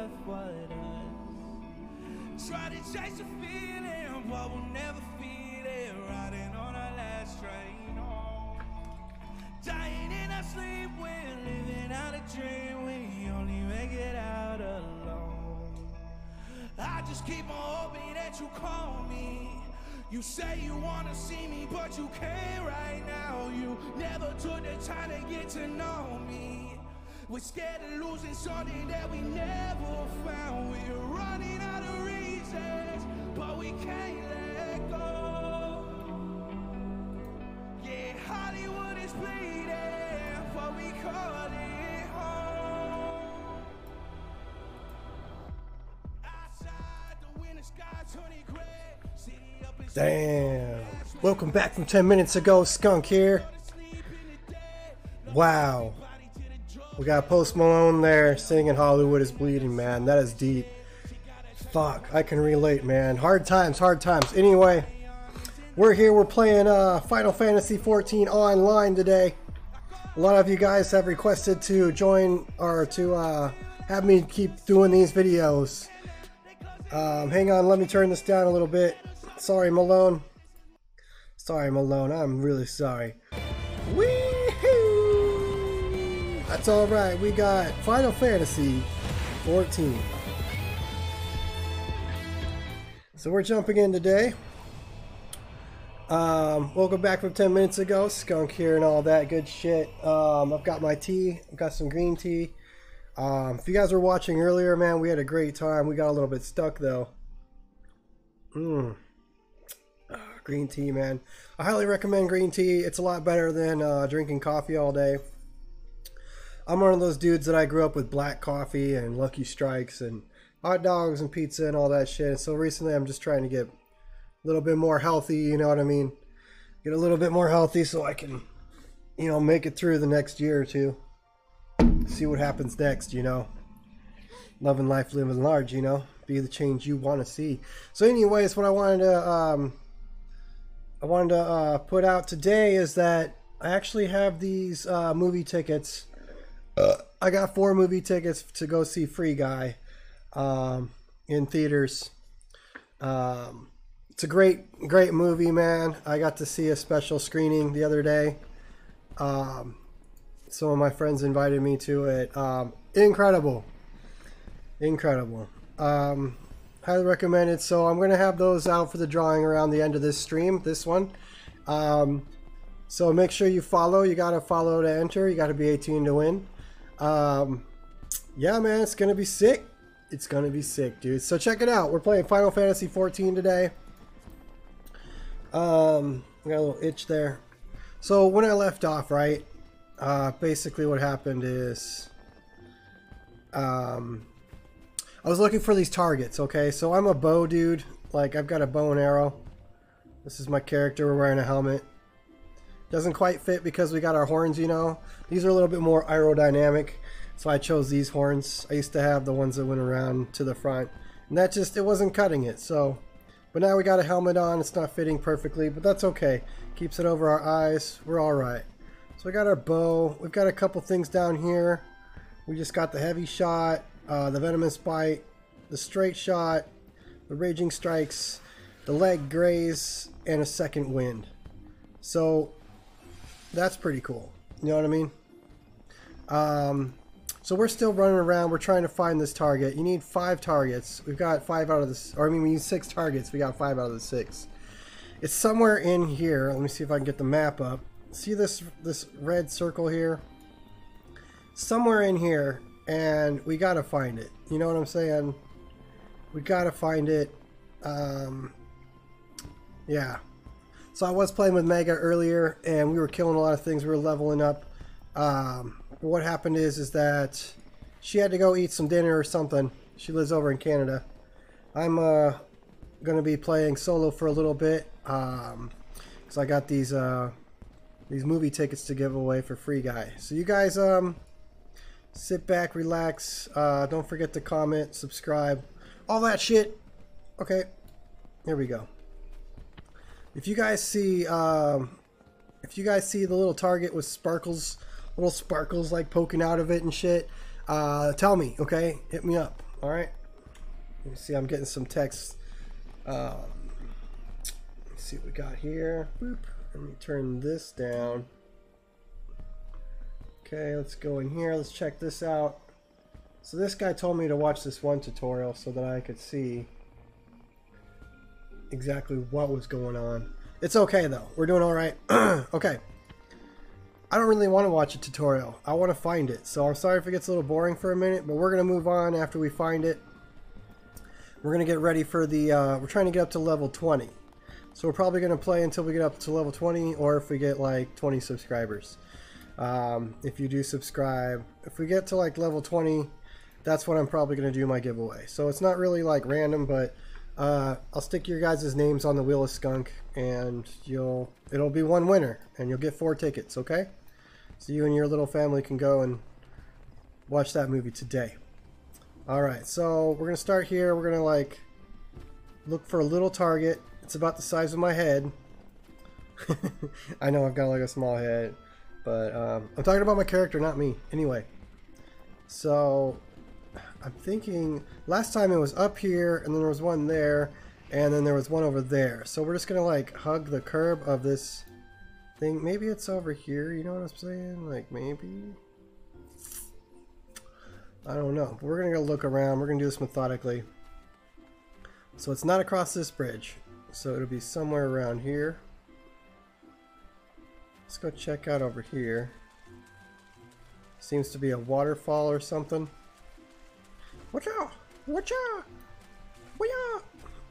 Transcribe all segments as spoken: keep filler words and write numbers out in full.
life what us. Try to chase a feeling, but we'll never feel it. Riding on our last train home. Dying in our sleep, we're living out a dream. We only make it out alone. I just keep on hoping that you call me. You say you wanna see me, but you can't right now. You never took the time to get to know me. We're scared of losing something that we never found. We're running out of reasons, but we can't let go. Yeah, Hollywood is bleeding, but we call it home. Outside, the winter sky turning gray. Damn. Welcome back from ten minutes ago. Skunk here. Wow. We got Post Malone there singing Hollywood is Bleeding, man. That is deep. Fuck. I can relate, man. Hard times, hard times. Anyway, we're here. We're playing uh, Final Fantasy fourteen online today. A lot of you guys have requested to join or to uh, have me keep doing these videos. Um, hang on. Let me turn this down a little bit. Sorry, Malone. Sorry, Malone. I'm really sorry. Wee-hoo! That's alright. We got Final Fantasy fourteen. So we're jumping in today. Um, welcome back from ten minutes ago. Skunk here and all that good shit. Um, I've got my tea. I've got some green tea. Um, if you guys were watching earlier, man, we had a great time. We got a little bit stuck, though. Mmm. Green tea, man. I highly recommend green tea. It's a lot better than uh, drinking coffee all day. I'm one of those dudes that I grew up with black coffee and Lucky Strikes and hot dogs and pizza and all that shit. So recently I'm just trying to get a little bit more healthy, you know what I mean? Get a little bit more healthy so I can, you know, make it through the next year or two. See what happens next, you know? Loving life, living large, you know? Be the change you want to see. So anyways, what I wanted to... Um, I wanted to uh, put out today is that I actually have these uh, movie tickets. Uh, I got four movie tickets to go see Free Guy um, in theaters. Um, it's a great, great movie, man. I got to see a special screening the other day. Um, some of my friends invited me to it. Um, incredible. Incredible. Um, highly recommend it. So I'm going to have those out for the drawing around the end of this stream, this one. Um, so make sure you follow. You got to follow to enter. You got to be eighteen to win. Um, yeah, man, it's going to be sick. It's going to be sick, dude. So check it out. We're playing Final Fantasy fourteen today. Um, I got a little itch there. So when I left off, right, uh, basically what happened is... Um... I was looking for these targets, okay? So I'm a bow dude. Like, I've got a bow and arrow. This is my character. We're wearing a helmet. Doesn't quite fit because we got our horns, you know? These are a little bit more aerodynamic. So I chose these horns. I used to have the ones that went around to the front. And that just, it wasn't cutting it. So, but now we got a helmet on. It's not fitting perfectly, but that's okay. Keeps it over our eyes. We're all right. So we got our bow. We've got a couple things down here. We just got the heavy shot. Uh, the venomous bite, the straight shot, the raging strikes, the leg graze, and a second wind. So that's pretty cool. You know what I mean? Um, so we're still running around. We're trying to find this target. You need five targets. We've got five out of this, or I mean, we need six targets. We got five out of the six. It's somewhere in here. Let me see if I can get the map up. See this this red circle here? Somewhere in here. And we gotta find it. You know what I'm saying? We gotta find it. Um, yeah. So I was playing with Mega earlier, and we were killing a lot of things. We were leveling up. Um, but what happened is, is that she had to go eat some dinner or something. She lives over in Canada. I'm uh, gonna be playing solo for a little bit. Um, so I got these uh, these movie tickets to give away for Free Guy. So you guys, um. sit back, relax, uh, don't forget to comment, subscribe, all that shit. Okay, here we go. If you guys see, um, if you guys see the little target with sparkles, little sparkles like poking out of it and shit, uh, tell me, okay? Hit me up. All right. Let me see. I'm getting some text. Um, let's see what we got here. Boop. Let me turn this down. Okay, let's go in here. Let's check this out. So this guy told me to watch this one tutorial so that I could see exactly what was going on. It's okay though. We're doing all right. Okay. I don't really want to watch a tutorial. I want to find it. So I'm sorry if it gets a little boring for a minute, but we're going to move on after we find it. We're going to get ready for the, uh, we're trying to get up to level twenty. So we're probably going to play until we get up to level twenty, or if we get like twenty subscribers. Um, if you do subscribe, if we get to like level twenty, that's when I'm probably going to do my giveaway. So it's not really like random, but uh, I'll stick your guys' names on the Wheel of Skunk, and you'll it'll be one winner, and you'll get four tickets, okay? So you and your little family can go and watch that movie today. Alright, so we're going to start here. We're going to like look for a little target. It's about the size of my head. I know I've got like a small head, but um, I'm talking about my character, not me. Anyway, so I'm thinking last time it was up here, and then there was one there, and then there was one over there. So we're just gonna like hug the curb of this thing. Maybe it's over here, you know what I'm saying? Like maybe, I don't know. But we're gonna go look around. We're gonna do this methodically. So it's not across this bridge, so it'll be somewhere around here. Let's go check out over here. Seems to be a waterfall or something. Watch out! Watch out! Watch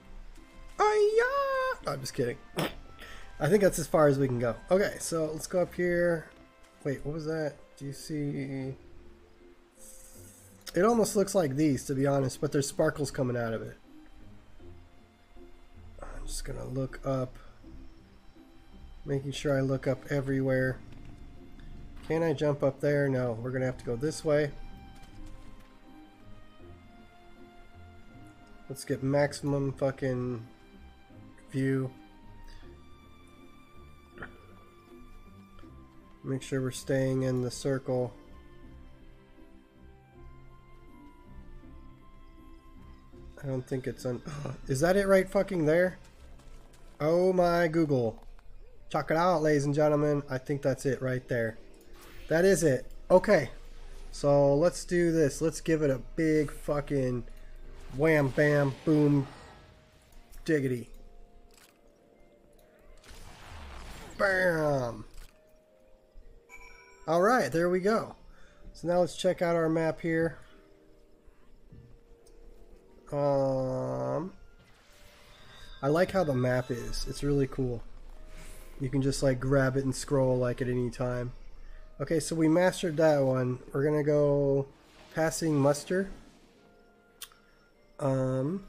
out! I'm just kidding. I think that's as far as we can go. Okay, so let's go up here. Wait, what was that? Do you see? It almost looks like these, to be honest, but there's sparkles coming out of it. I'm just gonna look up. Making sure I look up everywhere. Can I jump up there? No, we're gonna have to go this way. Let's get maximum fucking view. Make sure we're staying in the circle. I don't think it's on. Is that it right fucking there? Oh my Google. Check it out, ladies and gentlemen. I think that's it right there. That is it. Okay. So let's do this. Let's give it a big fucking wham bam boom diggity. Bam. Alright, there we go. So now let's check out our map here. Um I like how the map is. It's really cool. You can just like grab it and scroll like at any time. Okay, so we mastered that one. We're gonna go passing muster. Um,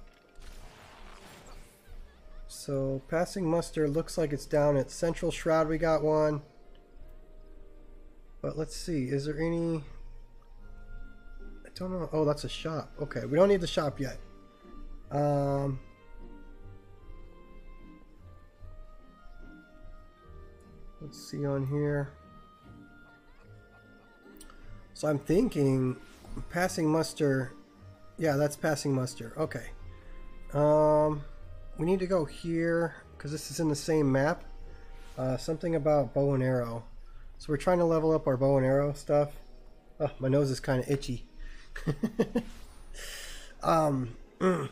so passing muster looks like it's down at Central Shroud. We got one. But let's see, is there any? I don't know. Oh, that's a shop. Okay, we don't need the shop yet. Um, let's see on here. So I'm thinking passing muster. Yeah, that's passing muster. Okay. Um, we need to go here because this is in the same map. Uh, something about bow and arrow. So we're trying to level up our bow and arrow stuff. Oh, my nose is kind of itchy. um, let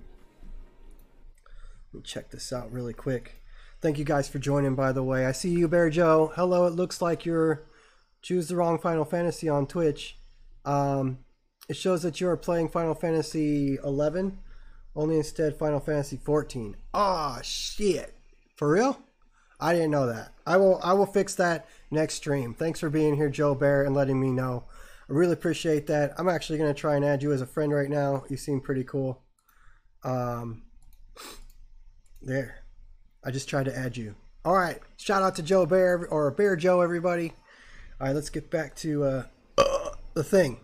me check this out really quick. Thank you guys for joining, by the way. I see you, Bear Joe. Hello, it looks like you're Choose the Wrong Final Fantasy on Twitch. Um, it shows that you are playing Final Fantasy eleven, only instead Final Fantasy fourteen. Ah, oh, shit. For real? I didn't know that. I will I will fix that next stream. Thanks for being here, Joe Bear, and letting me know. I really appreciate that. I'm actually going to try and add you as a friend right now. You seem pretty cool. Um, there. I just tried to add you. All right. Shout out to Joe Bear, or Bear Joe, everybody. All right, let's get back to uh, uh, the thing.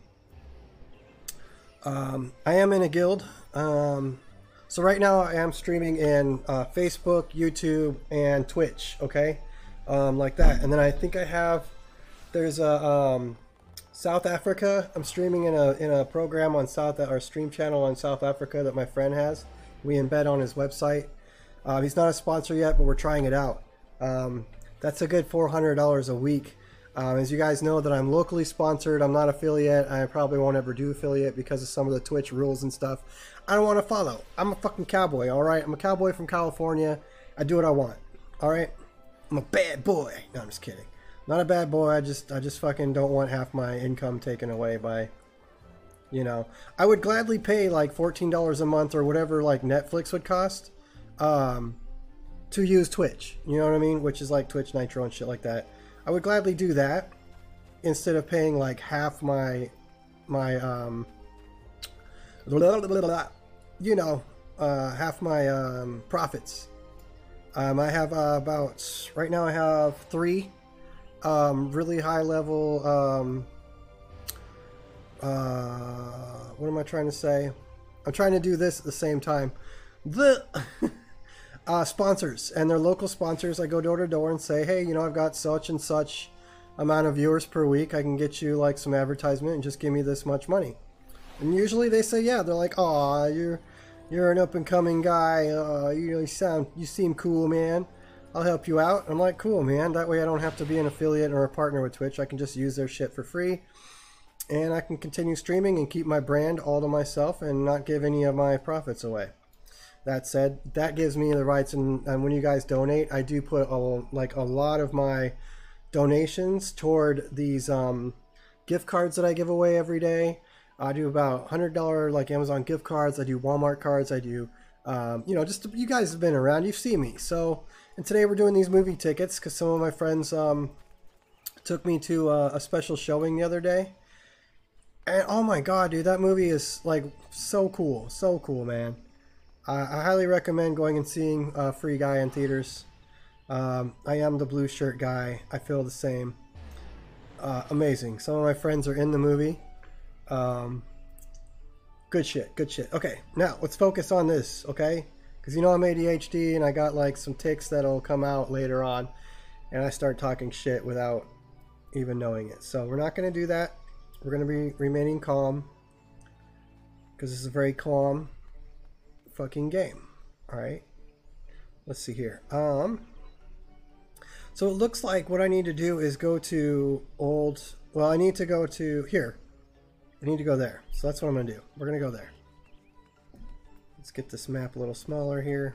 Um, I am in a guild. Um, so right now I am streaming in uh, Facebook, YouTube, and Twitch. Okay, um, like that. And then I think I have there's a um, South Africa. I'm streaming in a in a program on South our stream channel on South Africa that my friend has. We embed on his website. Uh, he's not a sponsor yet, but we're trying it out. Um, that's a good four hundred dollars a week. Um, as you guys know, that I'm locally sponsored. I'm not affiliate. I probably won't ever do affiliate because of some of the Twitch rules and stuff. I don't want to follow. I'm a fucking cowboy, all right? I'm a cowboy from California. I do what I want, all right? I'm a bad boy. No, I'm just kidding. Not a bad boy. I just, I just fucking don't want half my income taken away by, you know. I would gladly pay like fourteen dollars a month or whatever like Netflix would cost um, to use Twitch. You know what I mean? Which is like Twitch Nitro and shit like that. I would gladly do that instead of paying like half my my um you know uh, half my um, profits. Um, I have uh, about right now I have three um, really high level um, uh, what am I trying to say? I'm trying to do this at the same time. The Uh, sponsors, and they're local sponsors. I go door to door and say, hey, you know, I've got such and such amount of viewers per week. I can get you like some advertisement and just give me this much money. And usually they say, yeah. They're like, aw, you're you're an up and coming guy. Uh, you, you sound, you seem cool, man. I'll help you out. I'm like, cool, man. That way I don't have to be an affiliate or a partner with Twitch. I can just use their shit for free, and I can continue streaming and keep my brand all to myself and not give any of my profits away. That said, that gives me the rights, and, and when you guys donate, I do put a, like a lot of my donations toward these um, gift cards that I give away every day. I do about one hundred dollars like Amazon gift cards. I do Walmart cards. I do, um, you know, just you guys have been around. You've seen me. So, and today we're doing these movie tickets because some of my friends um, took me to a, a special showing the other day. And oh my God, dude, that movie is like so cool. So cool, man. I highly recommend going and seeing uh, Free Guy in theaters. Um, I am the blue shirt guy. I feel the same. Uh, amazing. Some of my friends are in the movie. Um, good shit. Good shit. Okay, now let's focus on this, okay? Because you know I'm A D H D and I got like some tics that'll come out later on. And I start talking shit without even knowing it. So we're not going to do that. We're going to be remaining calm. Because this is a very calm fucking game. All right, let's see here. Um so it looks like what I need to do is go to old well I need to go to here. I need to go there, so that's what I'm gonna do. We're gonna go there. Let's get this map a little smaller here,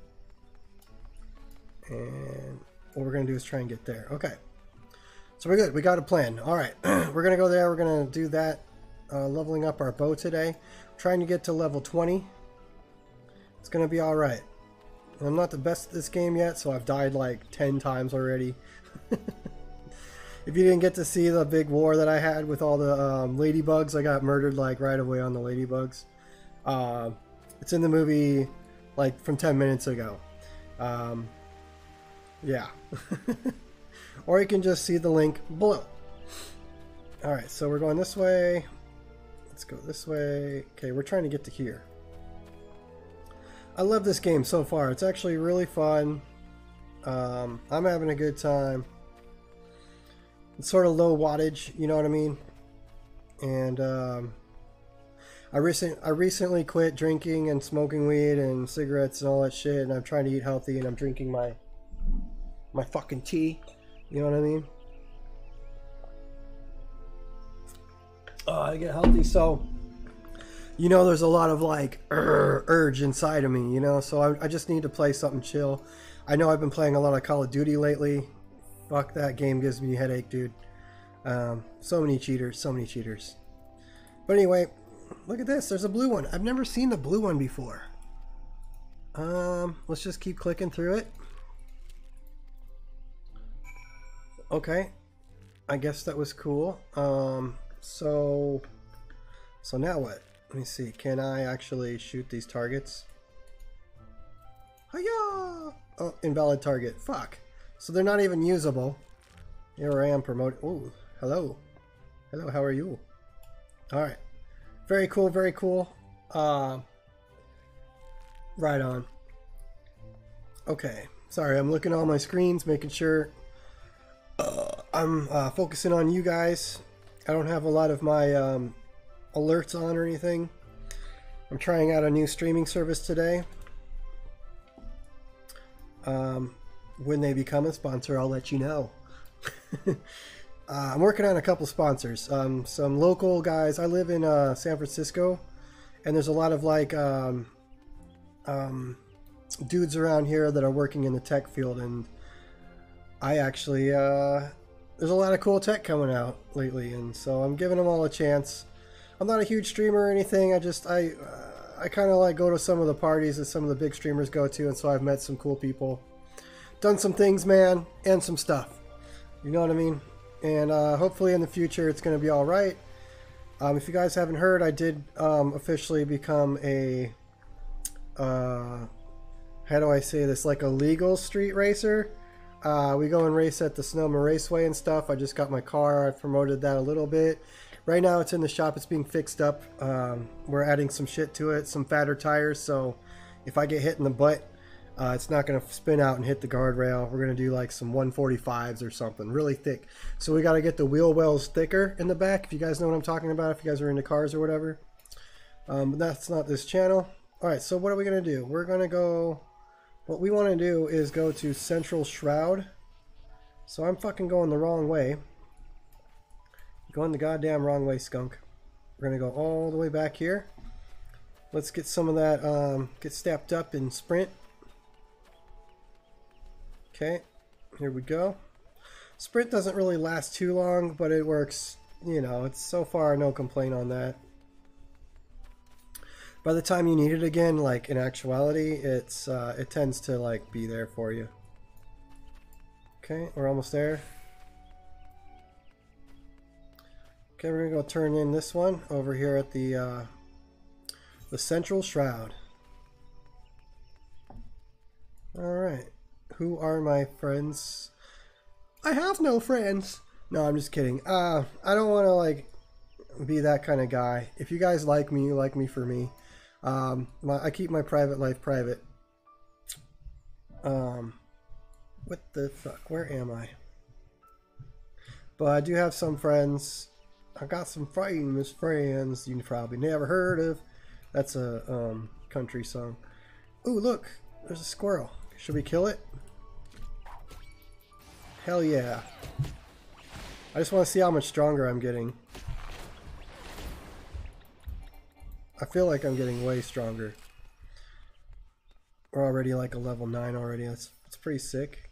and what we're gonna do is try and get there. Okay, so we're good. We got a plan. All right. We're gonna go there. We're gonna do that, uh, leveling up our bow today, trying to get to level twenty. It's gonna be all right. I'm not the best at this game yet, so I've died like ten times already. If you didn't get to see the big war that I had with all the um, ladybugs, I got murdered like right away on the ladybugs. Uh, it's in the movie like from ten minutes ago. Um, yeah. Or you can just see the link below. Alright, so we're going this way. Let's go this way. Okay, we're trying to get to here. I love this game so far. It's actually really fun. Um, I'm having a good time. It's sort of low wattage, you know what I mean? And um, I recent I recently quit drinking and smoking weed and cigarettes and all that shit, and I'm trying to eat healthy, and I'm drinking my my fucking tea. You know what I mean? Oh, I get healthy, so you know, there's a lot of like ur urge inside of me, you know, so I, I just need to play something chill. I know I've been playing a lot of Call of Duty lately. Fuck, that game gives me a headache, dude. Um, so many cheaters, so many cheaters. But anyway, look at this. There's a blue one. I've never seen the blue one before. Um, let's just keep clicking through it. Okay, I guess that was cool. Um, so, so now what? Let me see. Can I actually shoot these targets? Hiya! Oh, invalid target. Fuck. So they're not even usable. Here I am promoting. Oh, hello. Hello, how are you? Alright. Very cool, very cool. Uh, right on. Okay. Sorry, I'm looking at all my screens, making sure uh, I'm uh, focusing on you guys. I don't have a lot of my um, alerts on or anything. I'm trying out a new streaming service today. Um, when they become a sponsor, I'll let you know. uh, I'm working on a couple sponsors. Um, some local guys. I live in uh, San Francisco, and there's a lot of like um, um, dudes around here that are working in the tech field, and I actually uh, there's a lot of cool tech coming out lately, and so I'm giving them all a chance. I'm not a huge streamer or anything. I just I uh, I kind of like go to some of the parties that some of the big streamers go to, and so I've met some cool people, done some things, man, and some stuff. You know what I mean? And uh, hopefully in the future it's going to be all right. Um, if you guys haven't heard, I did um, officially become a uh, how do I say this? Like a legal street racer. Uh, we go and race at the Sonoma Raceway and stuff. I just got my car. I promoted that a little bit. Right now it's in the shop. It's being fixed up. Um, we're adding some shit to it, some fatter tires. So if I get hit in the butt, uh, it's not going to spin out and hit the guardrail. We're going to do like some one forty-fives or something really thick. So we got to get the wheel wells thicker in the back. If you guys know what I'm talking about, if you guys are into cars or whatever. Um, but that's not this channel. All right, so what are we going to do? We're going to go... What we want to do is go to Central Shroud. So I'm fucking going the wrong way. Going the goddamn wrong way, skunk. We're going to go all the way back here. Let's get some of that, um, get stepped up in sprint. Okay, here we go. Sprint doesn't really last too long, but it works, you know, it's so far no complaint on that. By the time you need it again, like in actuality, it's uh, it tends to like be there for you. Okay, we're almost there. Okay, we're gonna go turn in this one over here at the uh, the Central Shroud. All right, who are my friends? I have no friends. No, I'm just kidding. Uh, I don't want to like be that kind of guy. If you guys like me, you like me for me. Um, my, I keep my private life private. Um, what the fuck? Where am I? But I do have some friends. I got some famous friends you probably never heard of. That's a um, country song. Ooh, look! There's a squirrel. Should we kill it? Hell yeah. I just want to see how much stronger I'm getting. I feel like I'm getting way stronger. We're already like a level nine already. That's, that's pretty sick.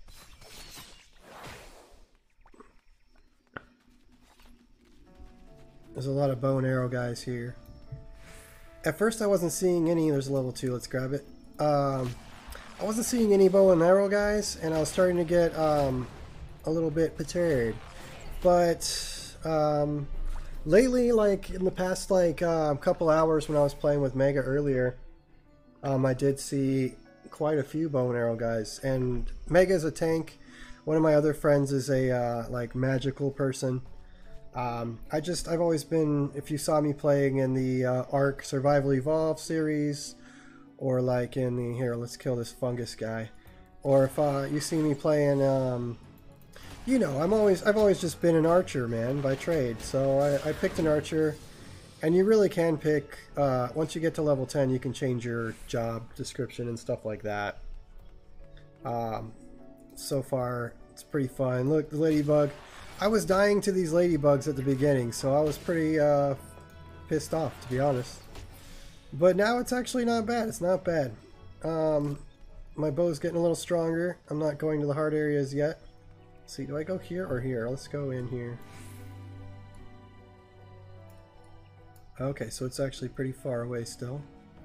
There's a lot of bow and arrow guys here. At first I wasn't seeing any. There's a level two. Let's grab it. Um, I wasn't seeing any bow and arrow guys, and I was starting to get um, a little bit perturbed. But... Um, lately, like in the past like uh, couple hours when I was playing with Mega earlier, um, I did see quite a few bow and arrow guys. And Mega is a tank. One of my other friends is a uh, like magical person. Um, I just I've always been, if you saw me playing in the uh, Ark Survival Evolved series, or like in the here let's kill this fungus guy, or if uh, you see me playing. Um, You know, I'm always, I've always just been an archer, man, by trade. So I, I picked an archer, and you really can pick, uh, once you get to level ten, you can change your job description and stuff like that. Um, so far, it's pretty fun. Look, the ladybug. I was dying to these ladybugs at the beginning, so I was pretty uh, pissed off, to be honest. But now it's actually not bad. It's not bad. Um, my bow's getting a little stronger. I'm not going to the hard areas yet. See, do I go here or here? Let's go in here. Okay, so it's actually pretty far away still.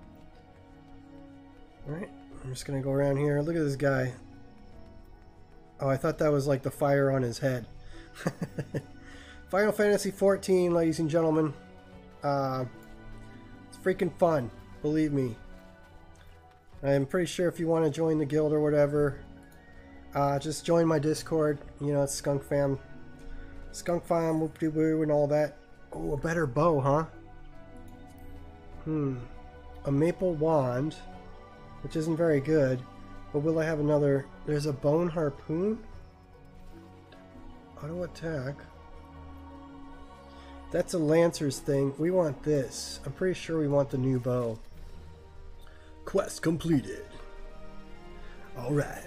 Alright, I'm just gonna go around here. Look at this guy. Oh, I thought that was like the fire on his head. Final Fantasy fourteen, ladies and gentlemen. Uh, it's freaking fun, believe me. I'm pretty sure if you want to join the guild or whatever, Uh, just join my Discord. You know, it's Skunk Fam. Skunk Fam, whoop-de-woo, and all that. Oh, a better bow, huh? Hmm. A maple wand, which isn't very good. But will I have another... There's a bone harpoon? Auto attack. That's a Lancer's thing. We want this. I'm pretty sure we want the new bow. Quest completed. Alright.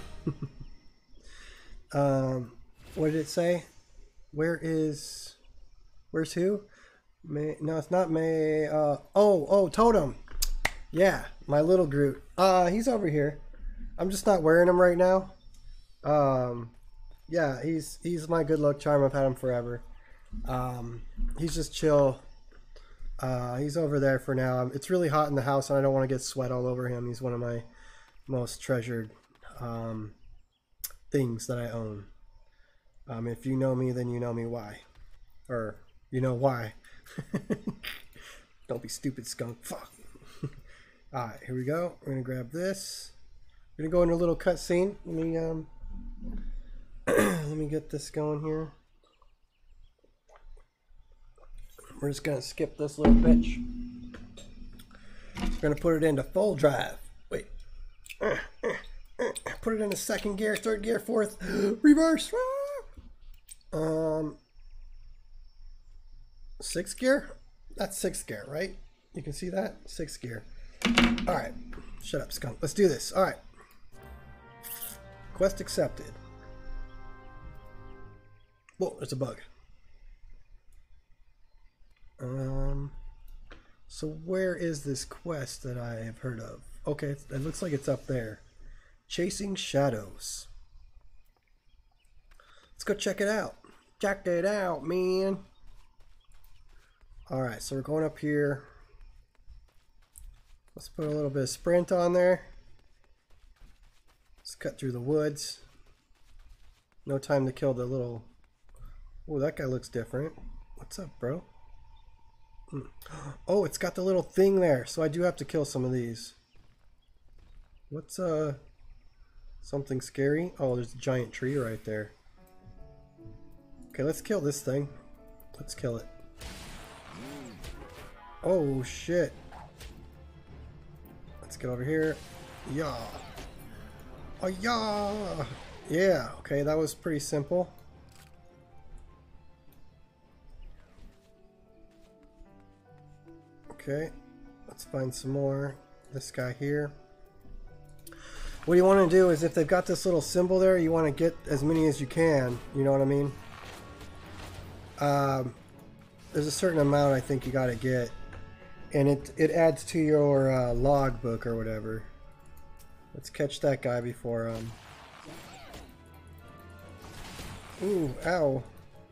um, what did it say? Where is... Where's who? May, no, it's not May. Uh, oh, oh, Totem. Yeah, my little Groot. Uh, he's over here. I'm just not wearing him right now. Um, yeah, he's he's my good luck charm. I've had him forever. Um, he's just chill. Uh, he's over there for now. It's really hot in the house, and I don't want to get sweat all over him. He's one of my most treasured um, things that I own. Um, if you know me, then you know me why. Or, you know why. Don't be stupid, skunk. Fuck. Alright, here we go. We're going to grab this. We're going to go into a little cutscene. Let me, um... let me get this going here. We're just going to skip this little bitch. We're going to put it into full drive. Wait. Put it into second gear, third gear, fourth. Reverse. Um, sixth gear? That's sixth gear, right? You can see that? Sixth gear. Alright. Shut up, skunk. Let's do this. Alright. Quest accepted. Whoa, there's a bug. Um, so where is this quest that I have heard of? Okay, it looks like it's up there. Chasing Shadows. Let's go check it out. Check it out, man. Alright, so we're going up here. Let's put a little bit of sprint on there. Let's cut through the woods. No time to kill the little... Oh, that guy looks different. What's up, bro? Oh, it's got the little thing there, so I do have to kill some of these. What's uh something scary? Oh, there's a giant tree right there. Okay, let's kill this thing. Let's kill it. Oh shit. Let's get over here. Yeah. Oh yeah. Yeah, okay, that was pretty simple. Okay, let's find some more. This guy here. What you want to do is if they've got this little symbol there, you want to get as many as you can. You know what I mean? Um, there's a certain amount I think you got to get. And it, it adds to your uh, log book or whatever. Let's catch that guy before... Um... Ooh, ow.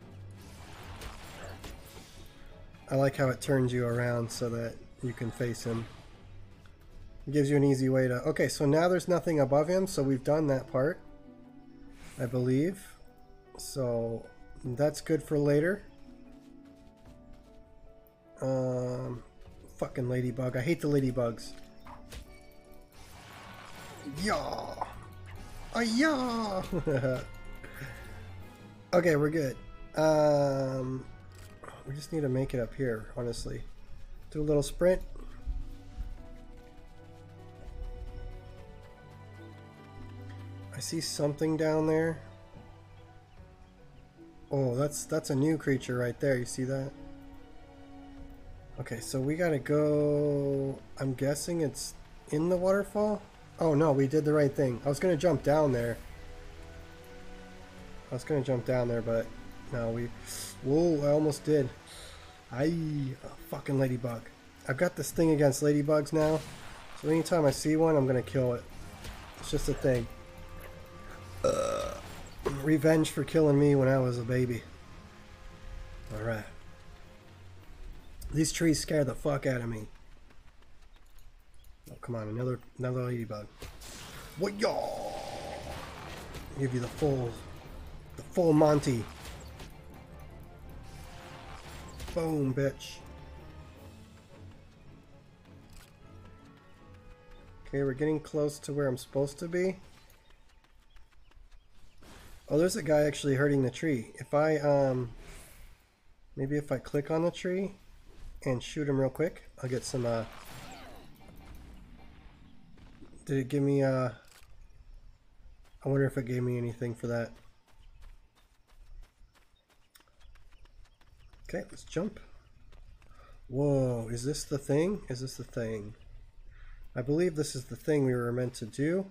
I like how it turns you around so that you can face him. It gives you an easy way to... Okay, so now there's nothing above him, so we've done that part, I believe. So that's good for later. Um, fucking ladybug. I hate the ladybugs. Yeah. Oh, yeah. Okay, we're good. Um... We just need to make it up here, honestly. Do a little sprint. I see something down there. Oh, that's that's a new creature right there. You see that? Okay, so we gotta go... I'm guessing it's in the waterfall? Oh no, we did the right thing. I was gonna jump down there. I was gonna jump down there, but no, we... Whoa, I almost did. Aye, oh, fucking ladybug. I've got this thing against ladybugs now, so anytime I see one, I'm gonna kill it. It's just a thing. Uh, revenge for killing me when I was a baby. Alright. These trees scare the fuck out of me. Oh, come on, another another ladybug. What y'all? Give you the full, the full Monty. Boom, bitch. Okay, we're getting close to where I'm supposed to be. Oh, there's a guy actually hurting the tree. If I, um... Maybe if I click on the tree and shoot him real quick, I'll get some, uh... Did it give me, uh... I wonder if it gave me anything for that. Okay, let's jump. Whoa, is this the thing? Is this the thing? I believe this is the thing we were meant to do.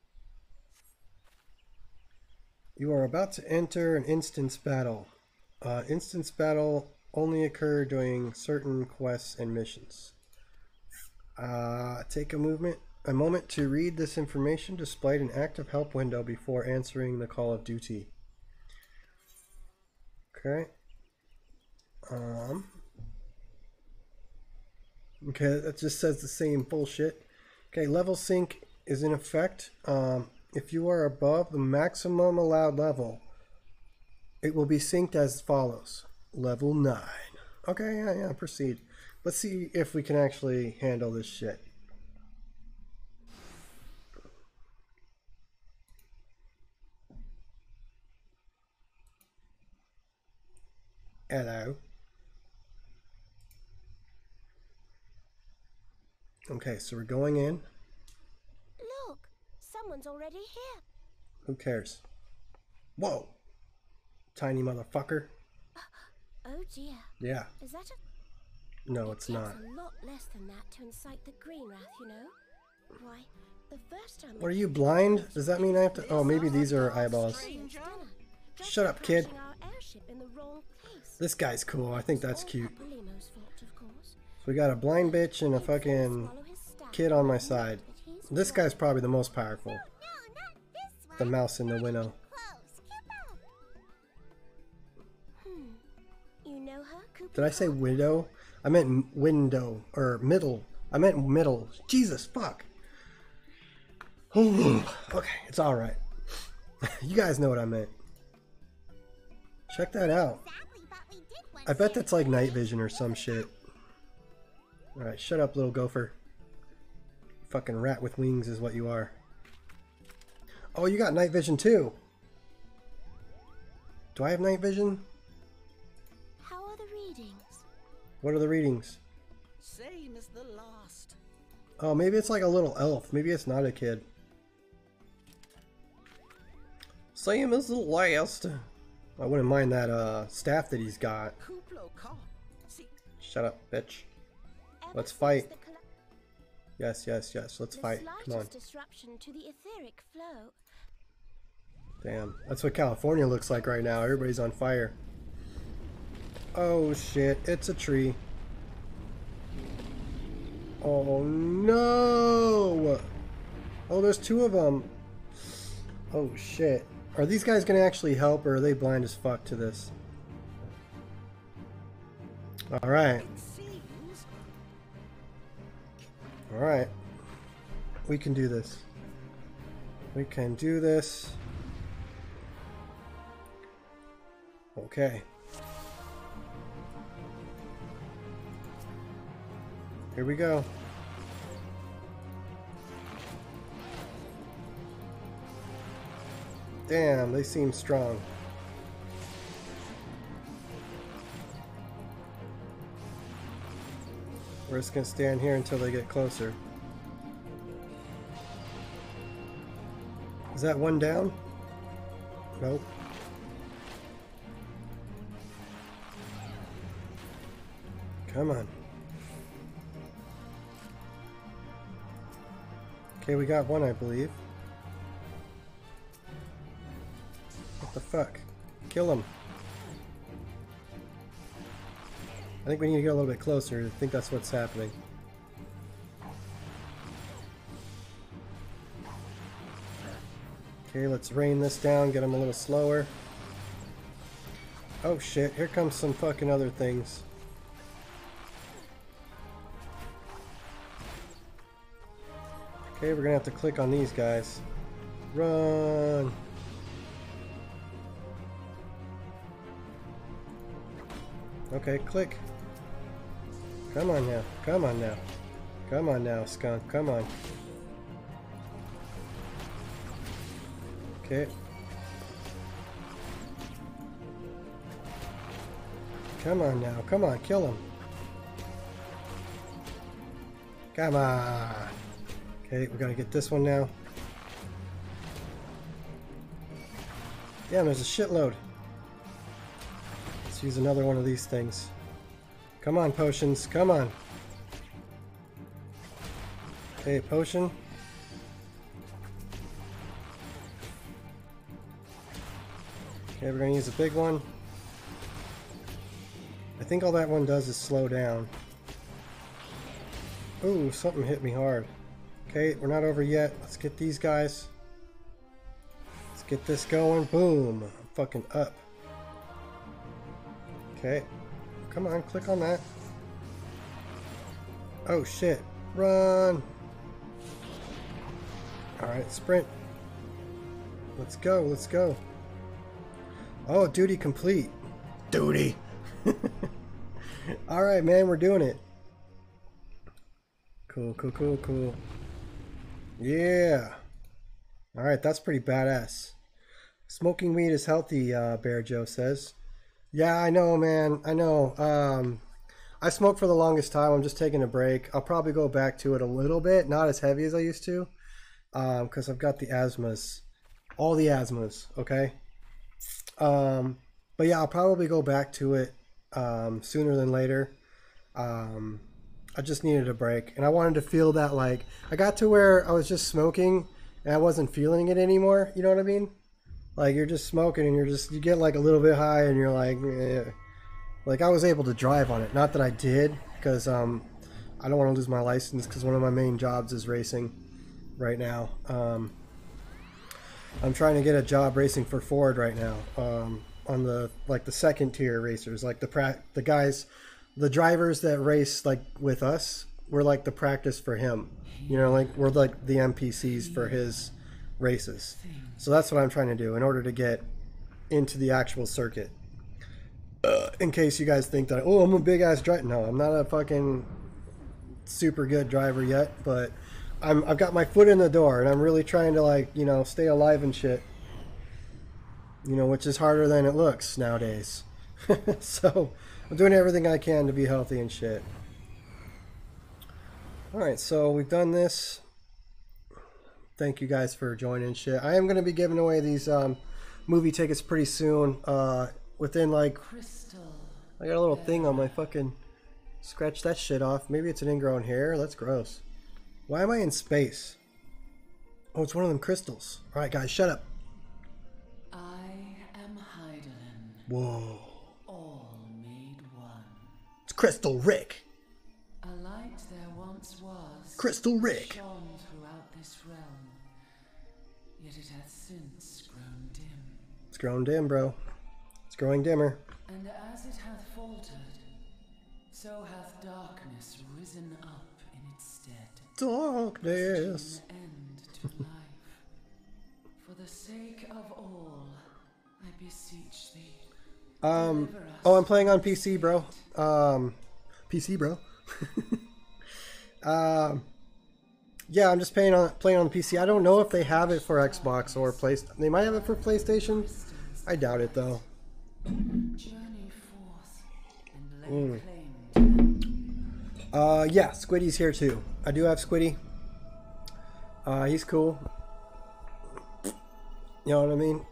You are about to enter an instance battle. Uh, instance battle only occur during certain quests and missions. Uh, take a movement, a moment to read this information displayed in active help window before answering the call of duty. Okay. Um. Okay, that just says the same bullshit. Okay, level sync is in effect. Um, if you are above the maximum allowed level, it will be synced as follows. Level nine. Okay, yeah, yeah, proceed. Let's see if we can actually handle this shit. Hello. Okay, so we're going in. Look, someone's already here. Who cares? Whoa. Tiny motherfucker. Oh dear. Yeah. Is that a... No, it's it not. takes a lot less than that to incite the green wrath, you know? Why, the first time... What, are you blind? Does that mean I have to... Oh, maybe these are eyeballs. Shut up, kid. This guy's cool. I think that's cute. So we got a blind bitch and a fucking kid on my side. This guy's probably the most powerful. The mouse in the window. Did I say widow? I meant window or middle. I meant middle. Jesus fuck. Okay, it's all right. You guys know what I meant. Check that out. I bet that's like night vision or some shit. All right, shut up, little gopher. Fucking rat with wings is what you are. Oh, you got night vision too. Do I have night vision? How are the readings? What are the readings? Same as the last. Oh, maybe it's like a little elf. Maybe it's not a kid. Same as the last. I wouldn't mind that uh, staff that he's got. Shut up, bitch. Let's fight. Yes, yes, yes. Let's fight. Come on. Disruption to the etheric flow. Damn, that's what California looks like right now. Everybody's on fire. Oh shit, it's a tree. Oh no! Oh, there's two of them. Oh shit. Are these guys gonna actually help, or are they blind as fuck to this? Alright. Alright. We can do this. We can do this. Okay. Here we go. Damn, they seem strong. We're just gonna stand here until they get closer. Is that one down? Nope. Come on. Okay, we got one, I believe. What the fuck? Kill him. I think we need to get a little bit closer. I think that's what's happening. Okay, let's rain this down, get him a little slower. Oh shit, here comes some fucking other things. Okay, we're gonna have to click on these guys. Run! Okay, click. Come on now, come on now. Come on now, skunk, come on. Okay. Come on now, come on, kill him. Come on. Okay, we gotta get this one now. Damn, there's a shitload. Let's Let's use another one of these things. Come on, potions. Come on. Okay, potion. Okay, we're gonna use a big one. I think all that one does is slow down. Ooh, something hit me hard. Okay, we're not over yet. Let's get these guys. Let's get this going. Boom. I'm fucking up. Okay. Come on, click on that. Oh shit. Run. Alright, sprint. Let's go, let's go. Oh, duty complete. Duty. Alright, man, we're doing it. Cool, cool, cool, cool. Yeah. Alright, that's pretty badass. Smoking weed is healthy, uh, Bear Joe says. Yeah, I know, man. I know. Um, I smoked for the longest time. I'm just taking a break. I'll probably go back to it a little bit. Not as heavy as I used to. Um, because I've got the asthmas. All the asthmas, okay? Um, but yeah, I'll probably go back to it um, sooner than later. Um, I just needed a break. And I wanted to feel that, like, I got to where I was just smoking and I wasn't feeling it anymore. You know what I mean? Like, you're just smoking and you're just, you get like a little bit high and you're like, eh. Like, I was able to drive on it. Not that I did, because um, I don't want to lose my license, because one of my main jobs is racing right now. Um, I'm trying to get a job racing for Ford right now, um, on the, like, the second tier racers, like the pra the guys, the drivers that race, like, with us, we're like the practice for him. You know, like, we're like the N P Cs for his races. So that's what I'm trying to do in order to get into the actual circuit. Uh, in case you guys think that, oh, I'm a big ass driver. No, I'm not a fucking super good driver yet, but I'm, I've got my foot in the door and I'm really trying to, like, you know, stay alive and shit. You know, which is harder than it looks nowadays. So I'm doing everything I can to be healthy and shit. Alright, so we've done this. Thank you guys for joining shit. I am going to be giving away these um, movie tickets pretty soon. Uh, within like... I got a little thing on my fucking... Scratch that shit off. Maybe it's an ingrown hair. That's gross. Why am I in space? Oh, it's one of them crystals. Alright guys, shut up. I am Hydaelyn. Whoa. All made one. It's Crystal Rick. A light there once was. Crystal Rick. Shone throughout this realm. Yet it hath since grown dim. It's grown dim, bro. It's growing dimmer. And as it hath faltered, so hath darkness risen up in its stead. Darkness. An end to life. For the sake of all, I beseech thee. Um. deliver us Oh, I'm playing on P C, bro. Um, P C, bro. um. Yeah, I'm just playing on playing on the P C. I don't know if they have it for Xbox or PlayStation. They might have it for PlayStation. I doubt it though. Journey forth and lay Mm. claim to Uh, yeah, Squiddy's here too. I do have Squiddy. Uh, he's cool. You know what I mean?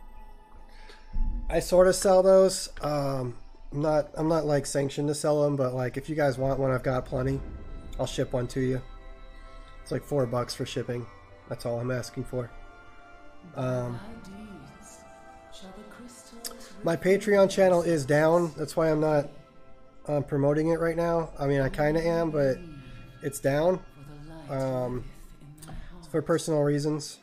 I sort of sell those. Um, I'm not. I'm not like sanctioned to sell them, but like if you guys want one, I've got plenty. I'll ship one to you. It's like four bucks for shipping. That's all I'm asking for. Um, thy deeds. Shall the crystals my Patreon channel is down. That's why I'm not um, promoting it right now. I mean, I kind of am, but it's down for the light um, liveth in thy heart. for personal reasons.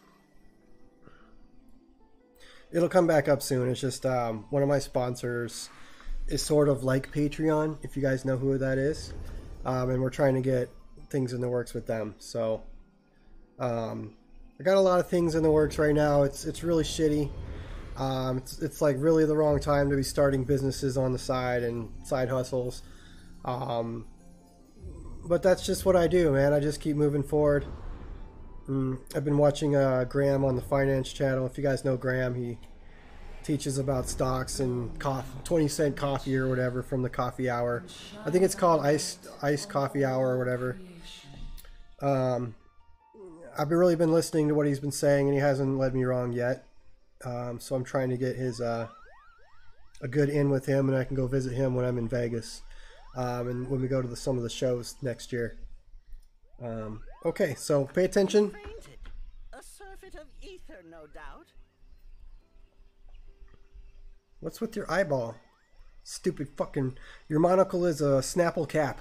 It'll come back up soon. It's just um, one of my sponsors is sort of like Patreon, if you guys know who that is. Um, and we're trying to get things in the works with them. So um, I got a lot of things in the works right now. It's it's really shitty. Um, it's, it's like really the wrong time to be starting businesses on the side and side hustles. Um, but that's just what I do, man. I just keep moving forward. Mm, I've been watching uh, Graham on the Finance Channel. If you guys know Graham, he teaches about stocks and coffee, twenty cent coffee or whatever from the Coffee Hour. I think it's called Ice Ice Coffee Hour or whatever. Um, I've been really been listening to what he's been saying, and he hasn't led me wrong yet. Um, so I'm trying to get his uh, a good in with him, and I can go visit him when I'm in Vegas, um, and when we go to the, some of the shows next year. Um, okay, so pay attention. Fainted. A surfeit of ether, no doubt. What's with your eyeball? Stupid fucking... Your monocle is a Snapple cap.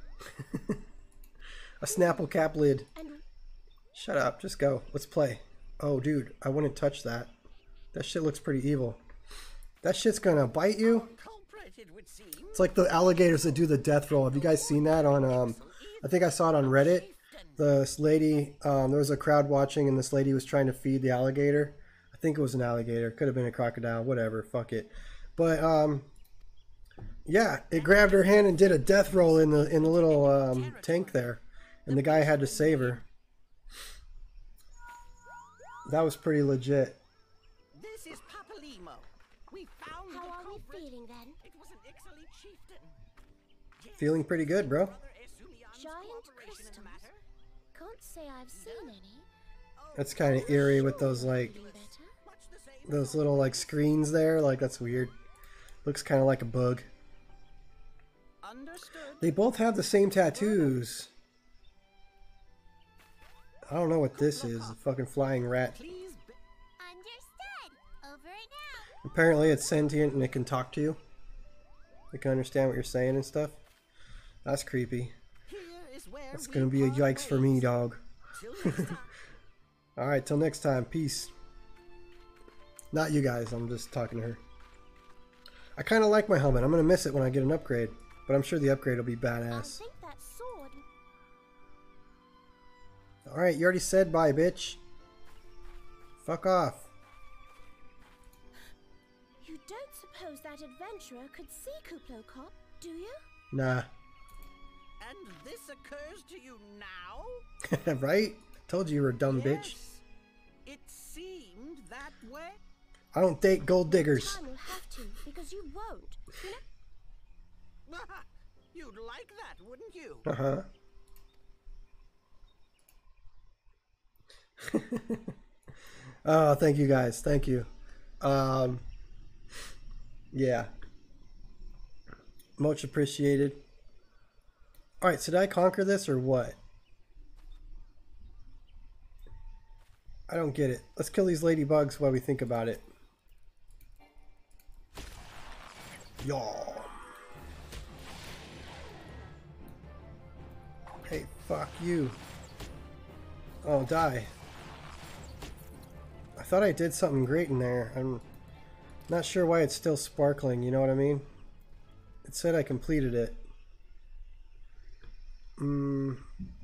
A Snapple cap lid. Shut up, just go. Let's play. Oh, dude, I wouldn't touch that. That shit looks pretty evil. That shit's gonna bite you. It's like the alligators that do the death roll. Have you guys seen that on, um... I think I saw it on Reddit. This lady, um, there was a crowd watching, and this lady was trying to feed the alligator. I think it was an alligator. Could have been a crocodile. Whatever. Fuck it. But, um... yeah, it grabbed her hand and did a death roll in the in the little um, tank there, and the guy had to save her. That was pretty legit. This is Papalimo. We found How the are we culprit. feeling then? It was an Ixalit chieftain. Yes, Feeling pretty good, bro. Brother Esumian's Giant cooperation in the crystals? matter. Can't say I've seen any. That's kind of eerie with those like Doing better. Much the same. those little like screens there. Like that's weird. Looks kind of like a bug. Understood. They both have the same tattoos. I don't know what this is. A fucking flying rat. Please. Be Understood. Over and out. Apparently it's sentient and it can talk to you. It can understand what you're saying and stuff. That's creepy. here is where That's we gonna be a part yikes for me, ways. dog. Till next time. Alright, till next time. Peace. Not you guys, I'm just talking to her. I kind of like my helmet. I'm gonna miss it when I get an upgrade. But I'm sure the upgrade will be I badass. think that sword. Alright, you already said bye, bitch. Fuck off. You don't suppose that adventurer could see Kuplokop, do you? Nah. And this occurs to you now? Right? Told you you were a dumb bitch. Yes. It seemed that way. I don't date gold diggers. Time will have to, because you won't. You know? You'd like that, wouldn't you? Uh-huh. Oh, thank you guys. Thank you. Um, yeah. Much appreciated. Alright, so did I conquer this or what? I don't get it. Let's kill these ladybugs while we think about it. Y'all. Hey, fuck you. Oh, die. I thought I did something great in there. I'm not sure why it's still sparkling, you know what I mean? It said I completed it. Mm.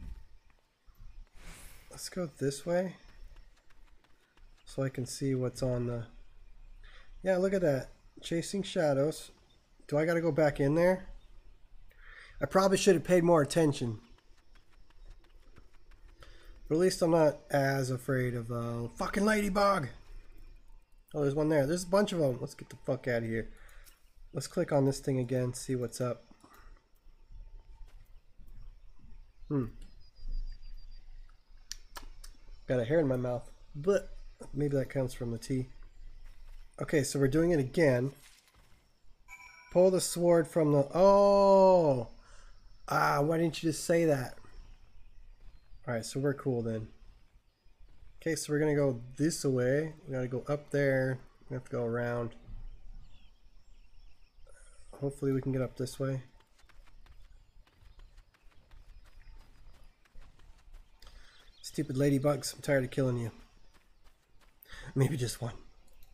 Let's go this way. So I can see what's on the... Yeah, look at that. Chasing shadows. Do I gotta go back in there? I probably should have paid more attention. But at least I'm not as afraid of a fucking ladybug. Oh, there's one there. There's a bunch of them. Let's get the fuck out of here. Let's click on this thing again, see what's up. Hmm. Got a hair in my mouth. But maybe that comes from the tea. Okay, so we're doing it again. Pull the sword from the... Oh! Ah, why didn't you just say that? Alright, so we're cool then. Okay, so we're gonna go this way. We gotta go up there. We have to go around. Hopefully we can get up this way. Stupid ladybugs, I'm tired of killing you. Maybe just one.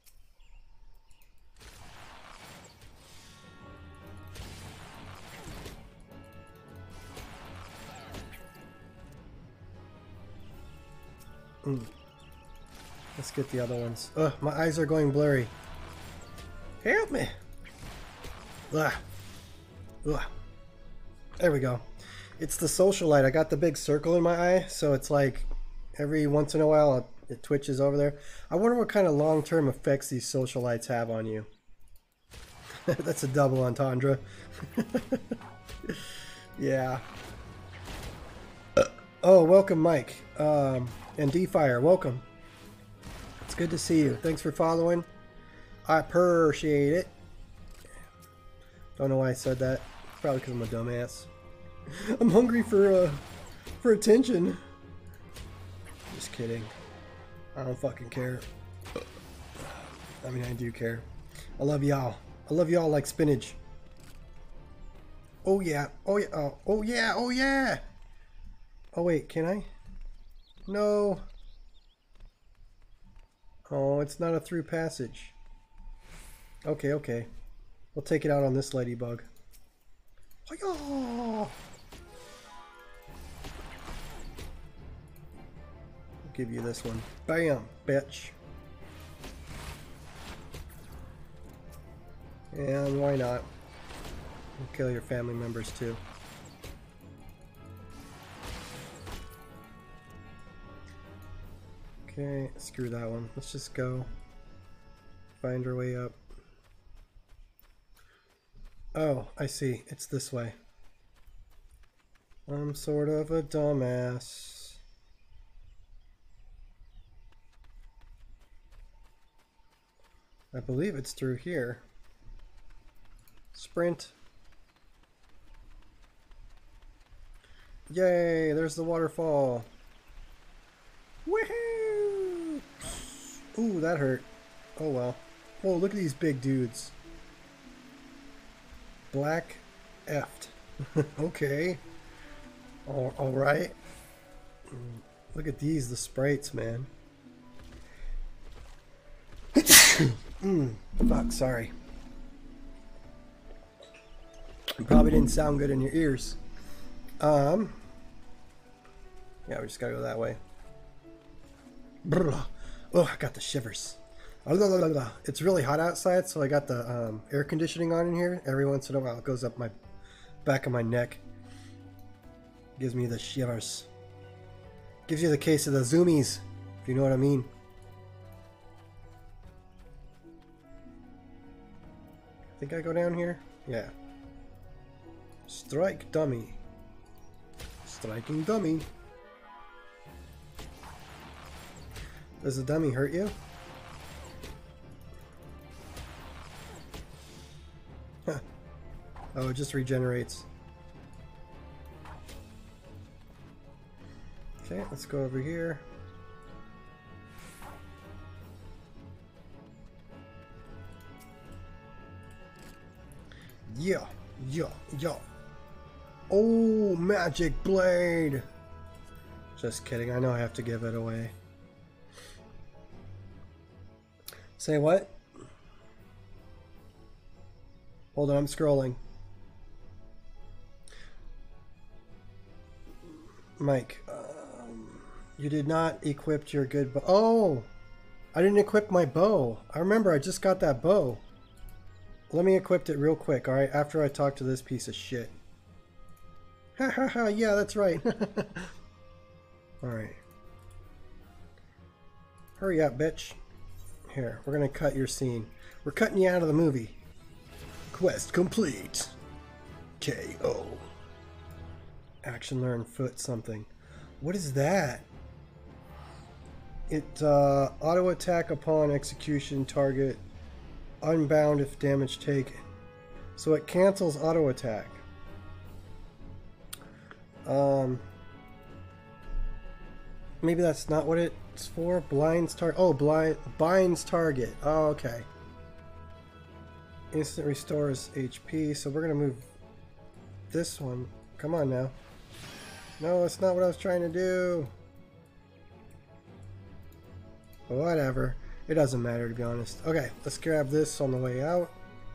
Mm. Let's get the other ones. Ugh, my eyes are going blurry. Help me! Ugh. Ugh. There we go. It's the social light. I got the big circle in my eye, so it's like every once in a while it twitches over there. I wonder what kind of long-term effects these social lights have on you. That's a double entendre. Yeah. Oh, welcome, Mike. Um, and D-Fire, welcome. It's good to see you. Thanks for following. I appreciate it. Don't know why I said that. Probably because I'm a dumbass. I'm hungry for uh, for attention. Just kidding. I don't fucking care. I mean, I do care. I love y'all. I love y'all like spinach. Oh yeah. Oh yeah. Oh, oh yeah. Oh yeah. Oh wait, can I? No. Oh, it's not a through passage. Okay, okay. We'll take it out on this ladybug. Hi-ya! I'll give you this one. Bam, bitch. And why not? We'll kill your family members too. Okay, screw that one. Let's just go. Find our way up. Oh, I see. It's this way. I'm sort of a dumbass. I believe it's through here. Sprint. Yay, there's the waterfall. Woohoo! Ooh, that hurt. Oh well. Oh, look at these big dudes. Black effed. Okay. All, all right. Look at these, the sprites, man. mm, fuck, sorry. It probably didn't sound good in your ears. Um. Yeah, we just gotta go that way. Brr. Oh, I got the shivers. It's really hot outside, so I got the um, air conditioning on in here. Every once in a while it goes up my back of my neck. Gives me the shivers. Gives you the case of the zoomies, if you know what I mean. I think I go down here? Yeah. Strike dummy. Striking dummy. Does the dummy hurt you? Huh. Oh, it just regenerates. Okay, let's go over here. Yeah, yeah, yeah. Oh, magic blade. Just kidding. I know I have to give it away. Say what? Hold on, I'm scrolling. Mike, um, you did not equip your good bow. Oh, I didn't equip my bow. I remember I just got that bow. Let me equip it real quick, alright? After I talk to this piece of shit. Ha ha ha, yeah, that's right. Alright. Hurry up, bitch. Here, we're gonna cut your scene. We're cutting you out of the movie. Quest complete. K O. Action learn foot something. What is that? It uh, auto attack upon execution target. Unbound if damage taken. So it cancels auto attack. Um, maybe that's not what it's for. Blinds target. Oh, blind binds target. Oh, okay. Instant restores H P. So we're gonna move this one. Come on now. No, that's not what I was trying to do. Whatever. It doesn't matter, to be honest. Okay, let's grab this on the way out.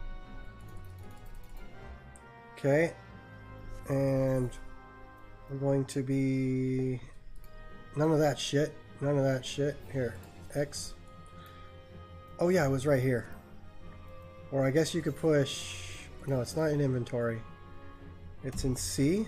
Okay. And we're going to be... None of that shit. None of that shit. Here. X. Oh yeah, it was right here. Or I guess you could push... No, it's not in inventory. It's in C.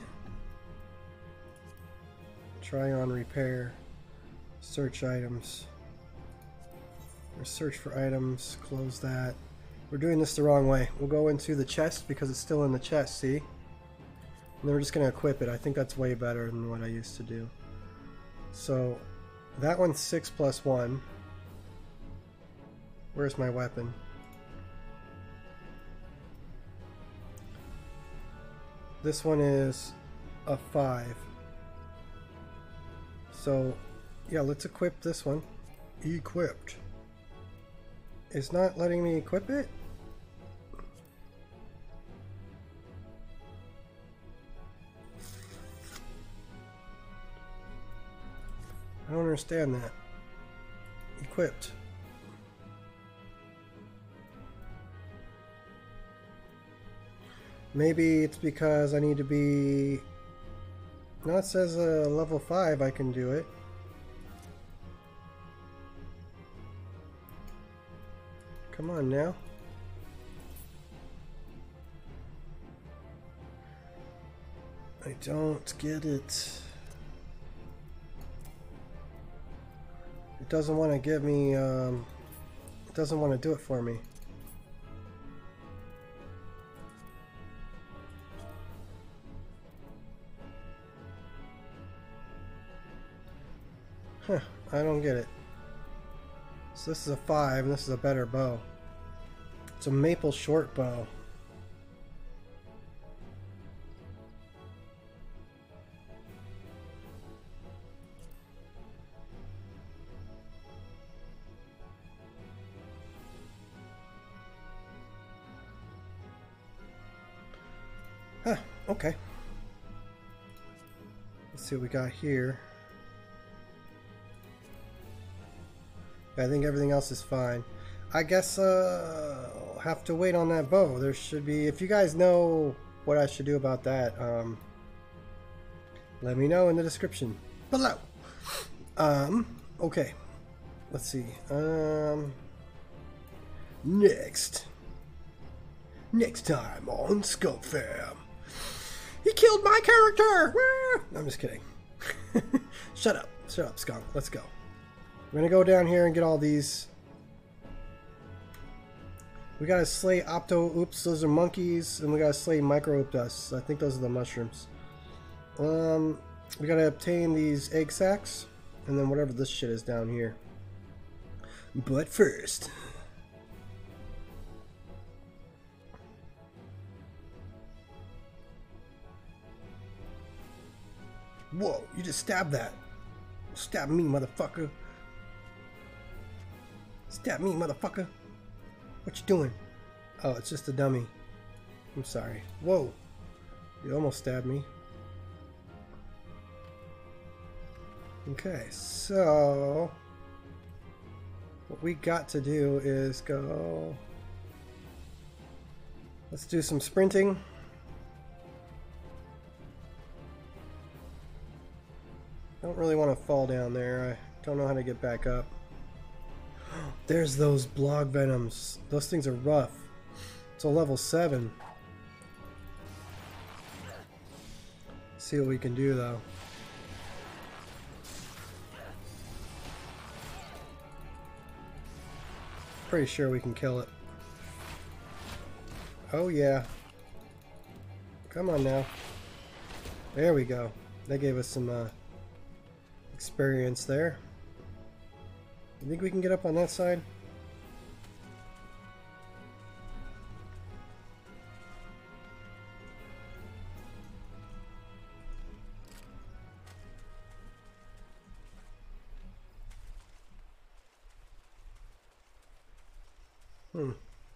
Try on repair. Search items. Or search for items. Close that. We're doing this the wrong way. We'll go into the chest because it's still in the chest, see? And then we're just going to equip it. I think that's way better than what I used to do. So, that one's six plus one. Where's my weapon? This one is a five. So, yeah, let's equip this one. Equipped. It's not letting me equip it? I don't understand that. Equipped. Maybe it's because I need to be... No, it says uh, level five I can do it. Come on now. I don't get it. It doesn't want to give me, um, it doesn't want to do it for me. Huh, I don't get it. So this is a five, and this is a better bow. It's a maple short bow. Huh, okay. Let's see what we got here. I think everything else is fine. I guess uh, I'll have to wait on that bow. There should be, if you guys know what I should do about that, um, let me know in the description below. Um, okay. Let's see. Um, next. Next time on Skull Fam. He killed my character! No, I'm just kidding. Shut up. Shut up, Skunk. Let's go. We're gonna go down here and get all these. We gotta slay Opto Oops, those are monkeys, and we gotta slay Micro Oopdus. I think those are the mushrooms. Um, we gotta obtain these egg sacs, and then whatever this shit is down here. But first. Whoa, you just stabbed that. Stab me, motherfucker. Stab me, motherfucker. What you doing? Oh, it's just a dummy. I'm sorry. Whoa. You almost stabbed me. Okay, so... what we got to do is go... Let's do some sprinting. I don't really want to fall down there. I don't know how to get back up. There's those blog venoms. Those things are rough. It's a level seven. See what we can do though. Pretty sure we can kill it. Oh yeah. Come on now. There we go. They gave us some uh, experience there. You think we can get up on that side? Hmm.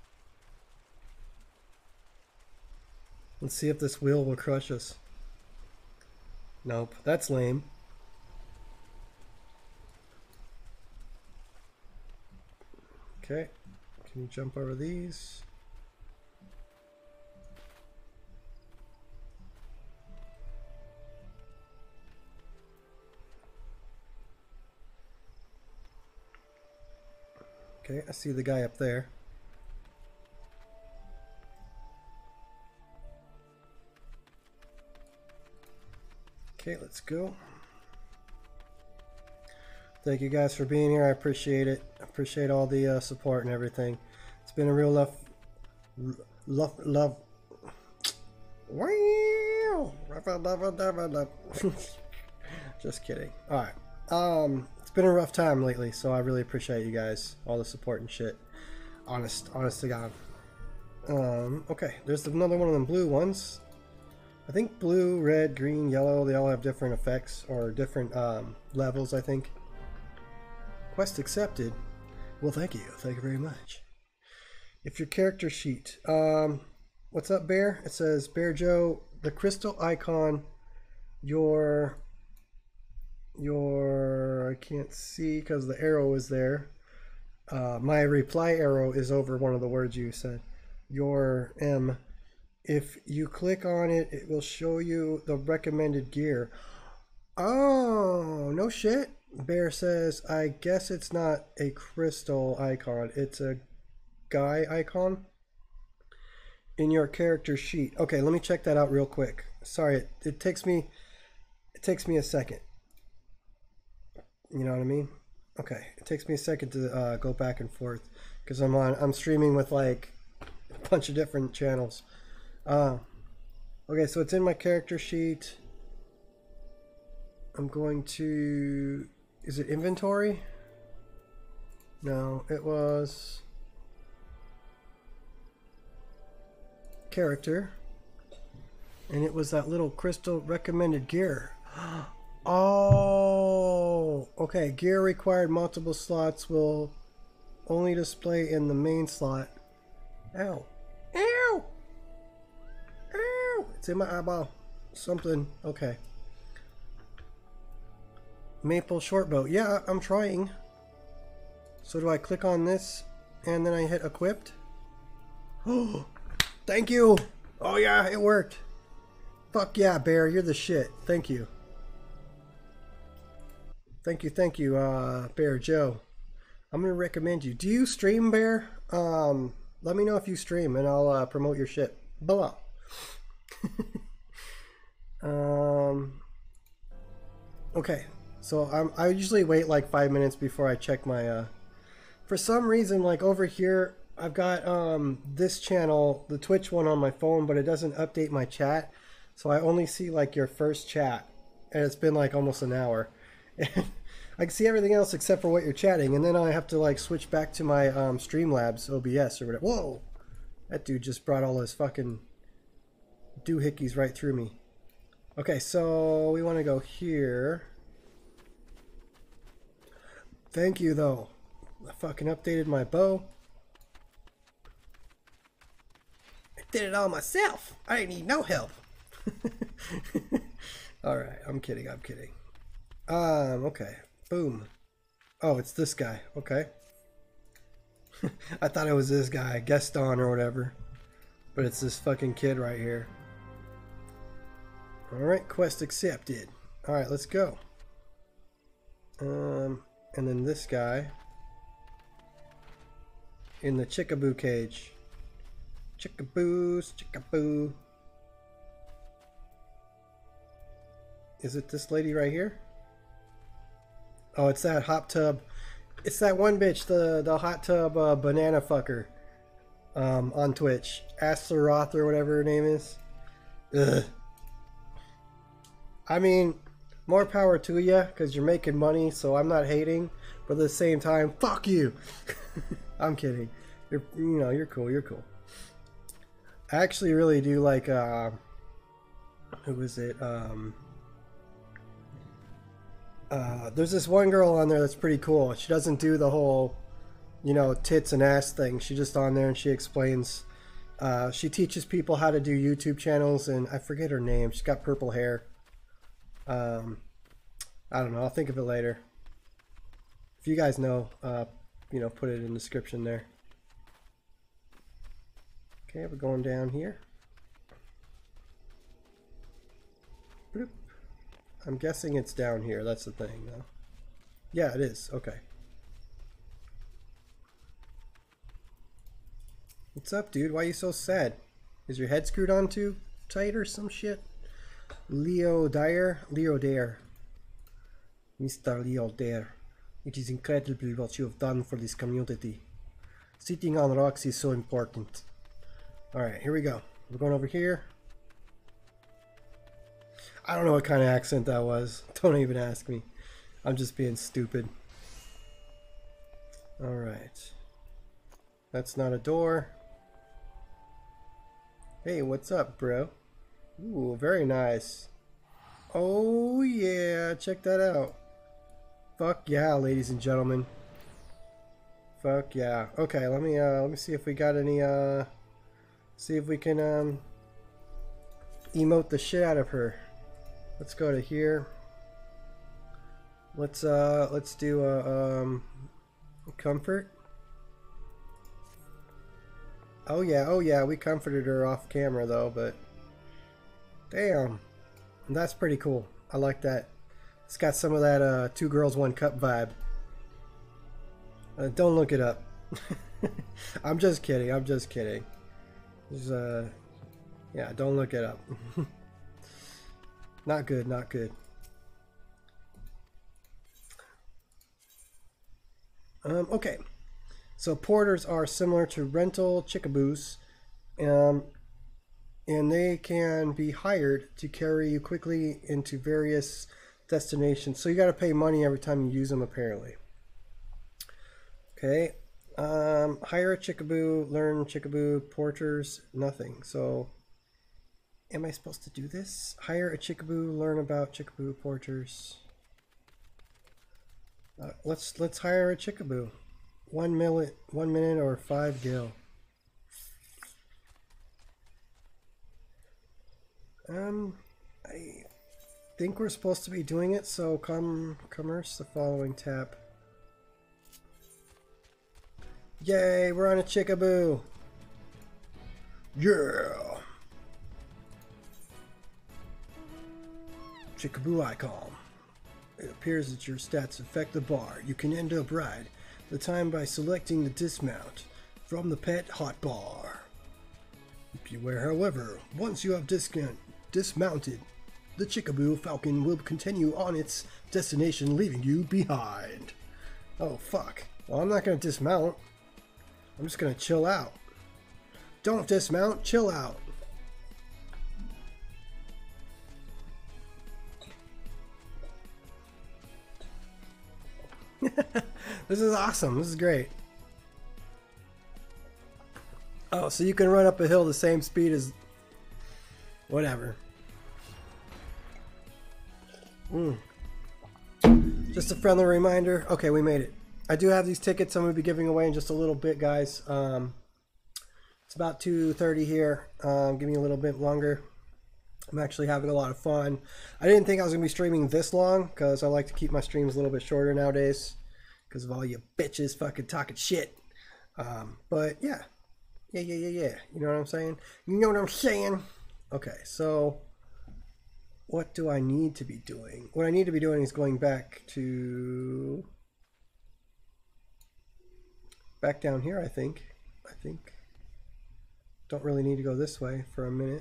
Let's see if this wheel will crush us. Nope, that's lame. Okay, can you jump over these? Okay, I see the guy up there. Okay, let's go. Thank you guys for being here. I appreciate it. I appreciate all the uh, support and everything. It's been a real love, love, love. Just kidding. All right. Um, it's been a rough time lately, so I really appreciate you guys, all the support and shit. Honest, honest to God. Um, okay, there's another one of them blue ones. I think blue, red, green, yellow, they all have different effects or different um, levels, I think. Quest accepted. Well, thank you. Thank you very much. If your character sheet. Um, what's up, Bear? It says, Bear Joe, the crystal icon, your, your, I can't see because the arrow is there. Uh, my reply arrow is over one of the words you said. Your M. If you click on it, it will show you the recommended gear. Oh, no shit. Bear says, I guess it's not a crystal icon. It's a guy icon in your character sheet. Okay, let me check that out real quick. Sorry, it, it takes me it takes me a second. You know what I mean? Okay, it takes me a second to uh, go back and forth because I'm on I'm streaming with like a bunch of different channels. Uh, okay, so it's in my character sheet. I'm going to... Is it inventory? No, it was... Character. And it was that little crystal recommended gear. Oh! Okay, gear required multiple slots will only display in the main slot. Ow. Ow! Ow! It's in my eyeball. Something. Okay. Maple short bow. Yeah, I'm trying. So do I click on this and then I hit equipped? Oh, thank you. Oh yeah, it worked. Fuck yeah, Bear, you're the shit. Thank you. Thank you, thank you, uh, Bear Joe. I'm gonna recommend you. Do you stream, Bear? Um, let me know if you stream and I'll uh, promote your shit below. um, okay, so I'm, I usually wait like five minutes before I check my, uh, for some reason, like over here, I've got um, this channel, the Twitch one on my phone, but it doesn't update my chat. So I only see like your first chat and it's been like almost an hour. And I can see everything else except for what you're chatting. And then I have to like switch back to my um, Streamlabs O B S or whatever. Whoa! That dude just brought all his fucking doohickeys right through me. Okay, so we want to go here. Thank you though. I fucking updated my bow. I did it all myself. I didn't need no help. Alright, I'm kidding, I'm kidding. Um, okay. Boom. Oh, it's this guy. Okay. I thought it was this guy, Gaston or whatever. But it's this fucking kid right here. Alright, quest accepted. Alright, let's go. Um, and then this guy. In the chickaboo cage. Chickaboos, chickaboo. Is it this lady right here? Oh, it's that hot tub. It's that one bitch, the, the hot tub uh, banana fucker. Um, on Twitch. Astaroth or whatever her name is. Ugh. I mean, more power to you, because you're making money, so I'm not hating. But at the same time, fuck you! I'm kidding. You're, you know, you're cool, you're cool. I actually really do like, uh... who was it? Um... Uh, there's this one girl on there that's pretty cool. She doesn't do the whole, you know, tits and ass thing. She's just on there and she explains. Uh, she teaches people how to do YouTube channels, and I forget her name. She's got purple hair. Um, I don't know. I'll think of it later. If you guys know, uh, you know, put it in the description there. Okay, we're going down here. Bloop. I'm guessing it's down here. That's the thing, though. Yeah, it is. Okay. What's up, dude? Why are you so sad? Is your head screwed on too tight or some shit? Leo Dyer? Leo Dare. Mister Leo Dare. It is incredible what you have done for this community. Sitting on rocks is so important. Alright, here we go. We're going over here. I don't know what kind of accent that was. Don't even ask me. I'm just being stupid. Alright. That's not a door. Hey, what's up, bro? Ooh, very nice. Oh yeah, check that out. Fuck yeah, ladies and gentlemen. Fuck yeah. Okay, let me uh let me see if we got any uh see if we can um emote the shit out of her. Let's go to here. Let's uh let's do a um comfort. Oh yeah, oh yeah, we comforted her off camera though, but damn. That's pretty cool. I like that. It's got some of that uh two girls one cup vibe. Uh, don't look it up. I'm just kidding. I'm just kidding. Just, uh, yeah, don't look it up. Not good. Not good. Um, okay. So porters are similar to rental chickaboos, um, and they can be hired to carry you quickly into various destinations. So you got to pay money every time you use them, apparently. Okay, um, hire a chickaboo, learn chickaboo, porters, nothing. So, am I supposed to do this? Hire a chickaboo, learn about chickaboo porters. Uh, let's let's hire a chickaboo. One minute, one minute, or five gil. Um, I think we're supposed to be doing it. So, come commerce the following tab. Yay, we're on a chickaboo. Yeah. Chickaboo icon. It appears that your stats affect the bar. You can end up ride the time by selecting the dismount from the pet hotbar. Beware, however, once you have discount dismounted, the Chickaboo Falcon will continue on its destination, leaving you behind. Oh fuck. Well, I'm not gonna dismount. I'm just gonna chill out. Don't dismount, chill out. This is awesome. This is great. Oh, so you can run up a hill the same speed as whatever. Mm. Just a friendly reminder. Okay, we made it. I do have these tickets I'm going to be giving away in just a little bit, guys. Um, it's about two thirty here. Um, give me a little bit longer. I'm actually having a lot of fun. I didn't think I was going to be streaming this long because I like to keep my streams a little bit shorter nowadays because of all you bitches fucking talking shit. Um, but yeah. Yeah, yeah, yeah, yeah. You know what I'm saying? You know what I'm saying? Okay, so what do I need to be doing? What I need to be doing is going back to... back down here, I think. I think. Don't really need to go this way for a minute.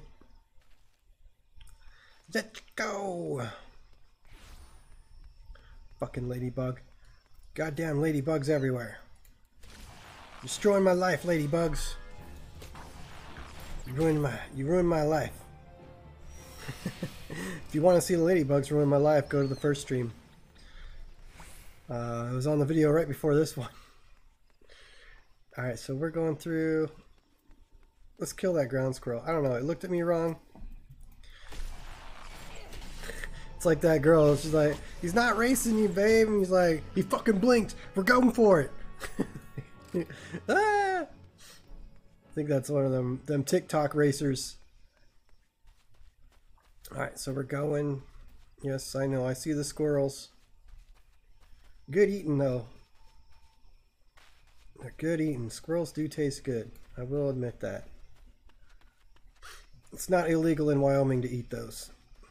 Let's go! Fucking ladybug. Goddamn ladybugs everywhere. Destroying my life, ladybugs. You ruined my, you ruined my life. If you want to see the ladybugs ruin my life, go to the first stream. Uh, it was on the video right before this one. Alright, so we're going through... Let's kill that ground squirrel. I don't know, it looked at me wrong. It's like that girl, she's like, he's not racing you, babe. And he's like, he fucking blinked. We're going for it. Ah! I think that's one of them, them TikTok racers. Alright, so we're going. Yes, I know, I see the squirrels. Good eating, though. They're good eating. Squirrels do taste good. I will admit that. It's not illegal in Wyoming to eat those.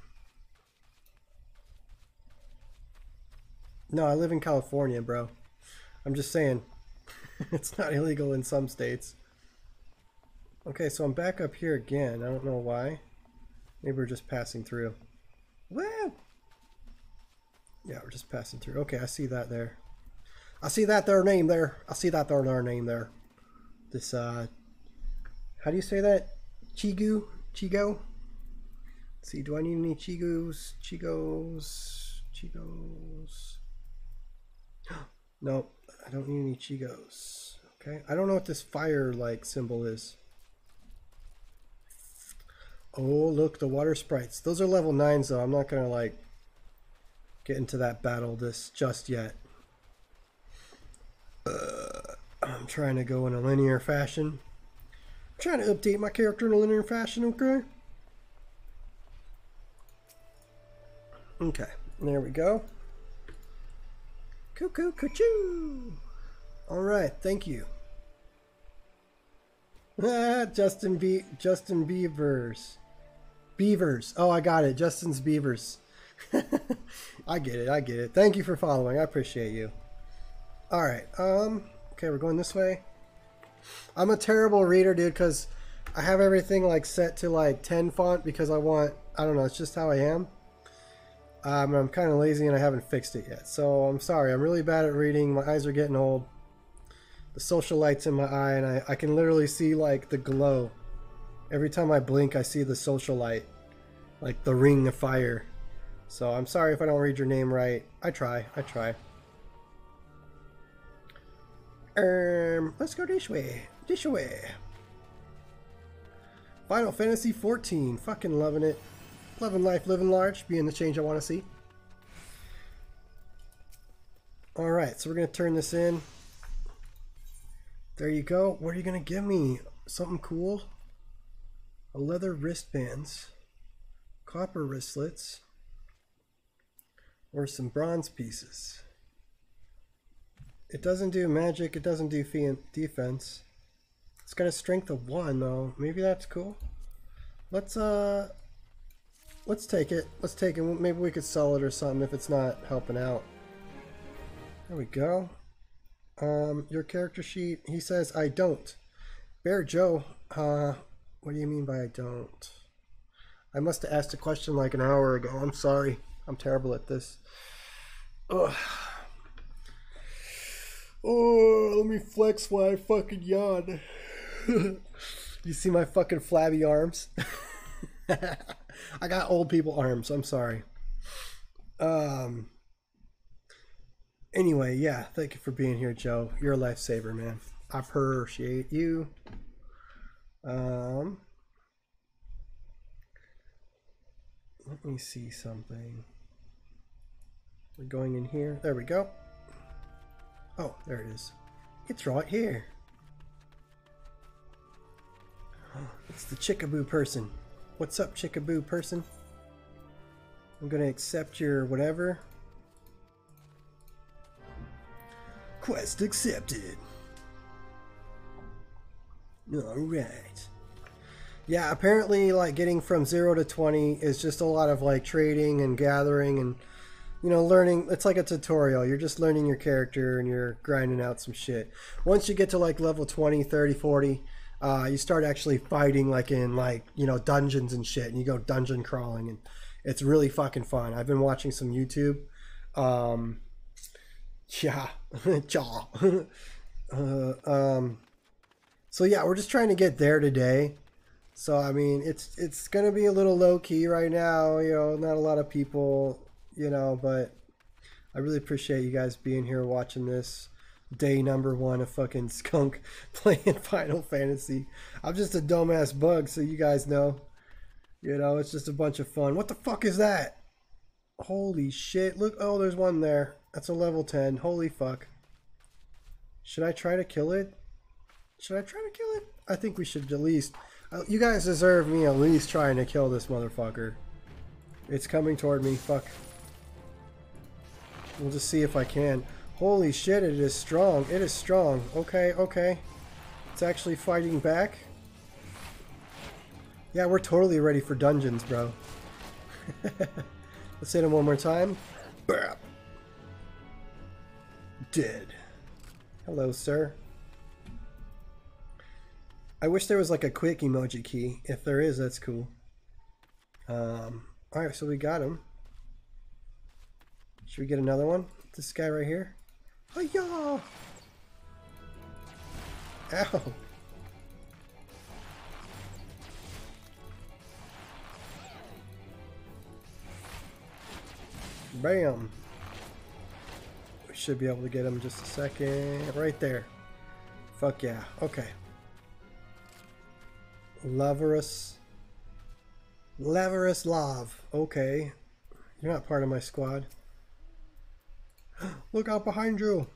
No, I live in California, bro. I'm just saying. It's not illegal in some states. Okay, so I'm back up here again. I don't know why. Maybe we're just passing through. Woo! Yeah, we're just passing through. Okay, I see that there. I see that there name there. I see that there, there name there. This, uh... how do you say that? Chigu? Chigo? Let's see, do I need any Chigos? Chigos? Chigos? Nope, I don't need any Chigos. Okay, I don't know what this fire-like symbol is. Oh, look, the water sprites. Those are level nines, though. I'm not going to, like, get into that battle this just yet. Uh, I'm trying to go in a linear fashion. I'm trying to update my character in a linear fashion, okay? Okay, there we go. Cuckoo, cuckoo. All right, thank you. Ah, Justin B. Justin Beavers. Beavers. Oh, I got it. Justin's Beavers. I get it. I get it. Thank you for following. I appreciate you. All right. Um. Okay, we're going this way. I'm a terrible reader, dude, because I have everything like set to like ten font because I want. I don't know. It's just how I am. Um, I'm kind of lazy and I haven't fixed it yet. So I'm sorry. I'm really bad at reading. My eyes are getting old. The social light's in my eye, and I, I can literally see like the glow. Every time I blink, I see the social light, like the ring of fire. So I'm sorry if I don't read your name right. I try. I try. Um, let's go this way. This way. Final Fantasy fourteen. Fucking loving it. Loving life, living large, being the change I want to see. All right, so we're gonna turn this in. There you go. What are you going to give me? Something cool? A leather wristbands, copper wristlets, or some bronze pieces. It doesn't do magic. It doesn't do defense. It's got a strength of one, though. Maybe that's cool. Let's, uh... Let's take it. Let's take it. Maybe we could sell it or something if it's not helping out. There we go. Um, your character sheet, he says, I don't. Bear Joe, uh, what do you mean by I don't? I must have asked a question like an hour ago. I'm sorry. I'm terrible at this. Ugh. Oh, let me flex while I fucking yawn. You see my fucking flabby arms? I got old people arms. I'm sorry. Um... Anyway, yeah, thank you for being here, Joe. You're a lifesaver, man. I appreciate you. Um, let me see something. We're going in here. There we go. Oh, there it is. It's right here. It's the Chickaboo person. What's up, Chickaboo person? I'm gonna accept your whatever. Quest accepted. Alright. Yeah, apparently like getting from zero to twenty is just a lot of like trading and gathering and, you know, learning. It's like a tutorial. You're just learning your character and you're grinding out some shit. Once you get to like level twenty, thirty, forty, uh, you start actually fighting like in like, you know, dungeons and shit, and you go dungeon crawling, and it's really fucking fun. I've been watching some YouTube. Um, Yeah, jaw. uh, um, so yeah, we're just trying to get there today. So I mean, it's it's gonna be a little low key right now. You know, not a lot of people. You know, but I really appreciate you guys being here watching this day number one of fucking Skunk playing Final Fantasy. I'm just a dumbass bug, so you guys know. You know, it's just a bunch of fun. What the fuck is that? Holy shit! Look, oh, there's one there. That's a level ten. Holy fuck. Should I try to kill it? Should I try to kill it? I think we should at least... Uh, you guys deserve me at least trying to kill this motherfucker. It's coming toward me. Fuck. We'll just see if I can. Holy shit, it is strong. It is strong. Okay, okay. It's actually fighting back. Yeah, we're totally ready for dungeons, bro. Let's hit him one more time. Bam. Dead. Hello, sir. I wish there was like a quick emoji key. If there is, that's cool. Um, Alright, so we got him. Should we get another one? This guy right here. Hi-ya! Ow! Bam! We should be able to get him in just a second. Right there. Fuck yeah. Okay. Loverus. Lavarus Lav. Okay. You're not part of my squad. Look out behind you.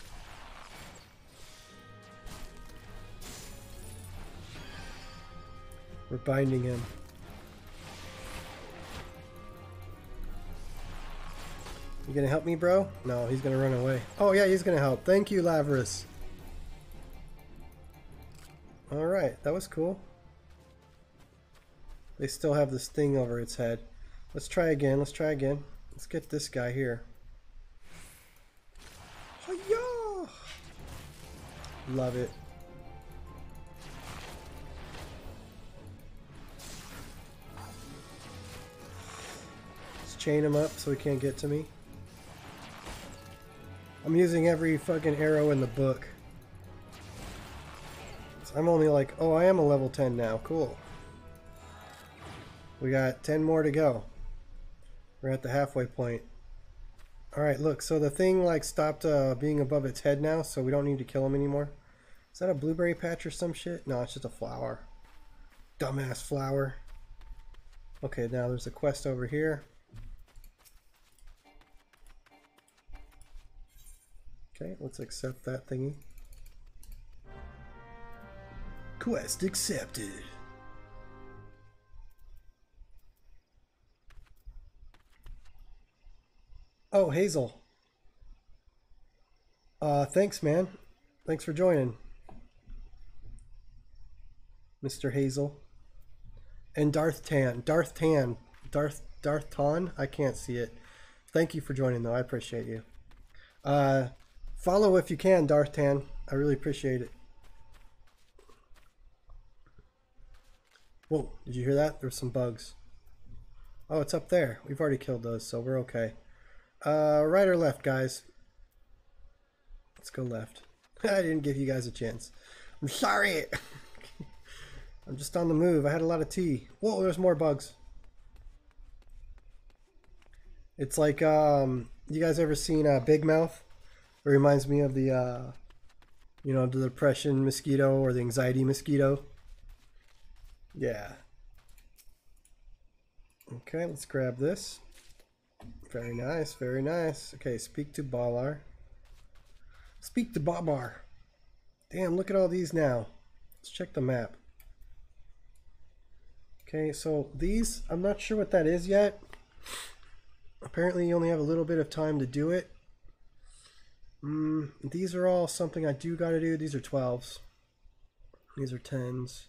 We're binding him. You gonna help me, bro? No, he's gonna run away. Oh yeah, he's gonna help. Thank you, Lavarus. Alright, that was cool. They still have this thing over its head. Let's try again, let's try again. Let's get this guy here. Hi-ya! Love it. Let's chain him up so he can't get to me. I'm using every fucking arrow in the book. So I'm only like, oh, I am a level ten now. Cool. We got ten more to go. We're at the halfway point. Alright, look, so the thing like stopped uh, being above its head now, so we don't need to kill him anymore. Is that a blueberry patch or some shit? No, it's just a flower. Dumbass flower. Okay, now there's a quest over here. Okay, let's accept that thingy. Quest accepted. Oh, Hazel. Uh, thanks, man. Thanks for joining. Mister Hazel. And Darth Tan. Darth Tan. Darth Darth Tan? I can't see it. Thank you for joining, though. I appreciate you. Uh, follow if you can, Darth Tan. I really appreciate it. Whoa, did you hear that? There's some bugs. Oh, it's up there. We've already killed those, so we're okay. Uh, right or left, guys? Let's go left. I didn't give you guys a chance. I'm sorry. I'm just on the move. I had a lot of tea. Whoa, there's more bugs. It's like, um, you guys ever seen uh, Big Mouth? It reminds me of the, uh, you know, the depression mosquito or the anxiety mosquito. Yeah. Okay, let's grab this. Very nice, very nice. Okay, speak to Balar. Speak to Babar. Damn, look at all these now. Let's check the map. Okay, so these, I'm not sure what that is yet. Apparently you only have a little bit of time to do it. Mm, these are all something I do gotta do. These are twelves. These are tens.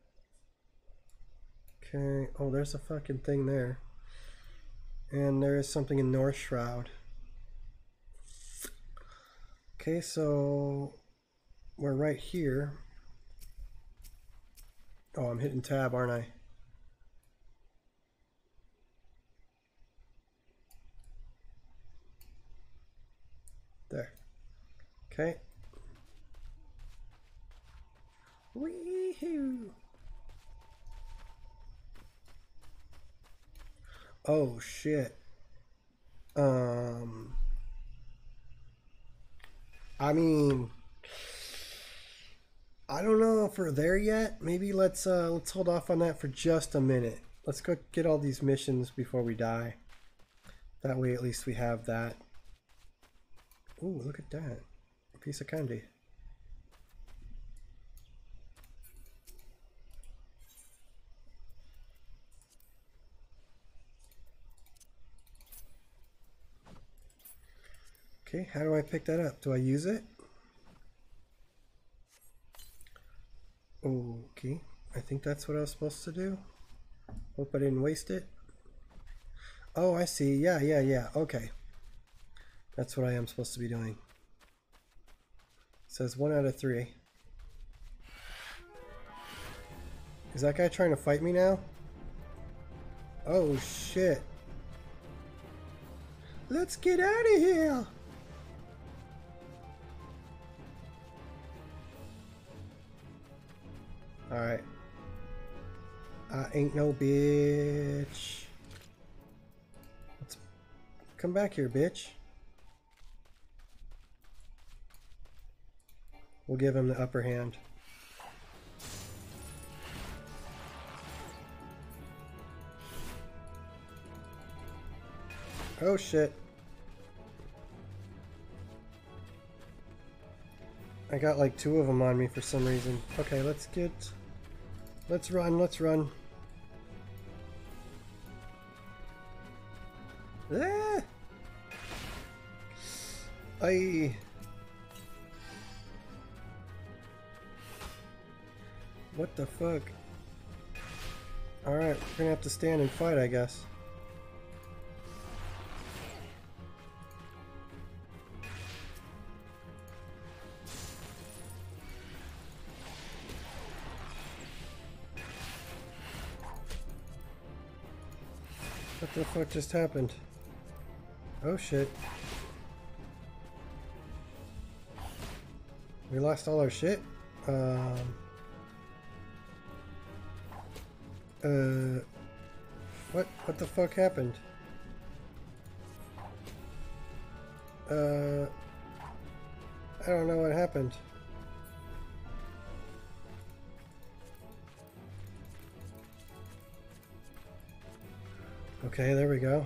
Okay, oh, there's a fucking thing there. And there is something in North Shroud. Okay, so we're right here. Oh, I'm hitting tab, aren't I? There. Okay. Wee-hoo. Oh shit. Um I mean I don't know if we're there yet. Maybe let's uh let's hold off on that for just a minute. Let's go get all these missions before we die. That way at least we have that. Ooh, look at that. A piece of candy. Okay, how do I pick that up? Do I use it? Okay, I think that's what I was supposed to do. Hope I didn't waste it. Oh, I see. Yeah, yeah, yeah. Okay. That's what I am supposed to be doing. It says one out of three. Is that guy trying to fight me now? Oh, shit. Let's get out of here! Alright. I ain't no bitch. Let's come back here, bitch. We'll give him the upper hand. Oh shit. I got like two of them on me for some reason. Okay, let's get... Let's run, let's run. Ah! I... What the fuck? Alright, we're gonna have to stand and fight, I guess. What the fuck just happened? Oh shit. We lost all our shit? Um... Uh... What? What the fuck happened? Uh... I don't know what happened. Okay, there we go.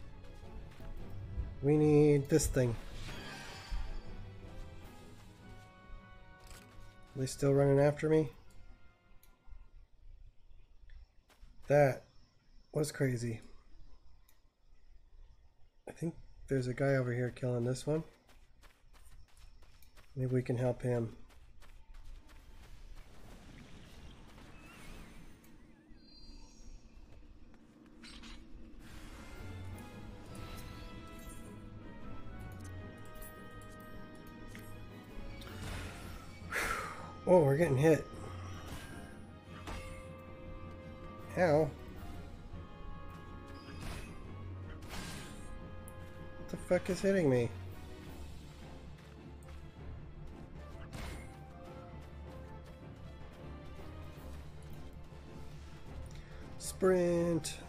We need this thing. Are they still running after me? That was crazy. I think there's a guy over here killing this one. Maybe we can help him. Oh, we're getting hit. Ow. What the fuck is hitting me? Sprint.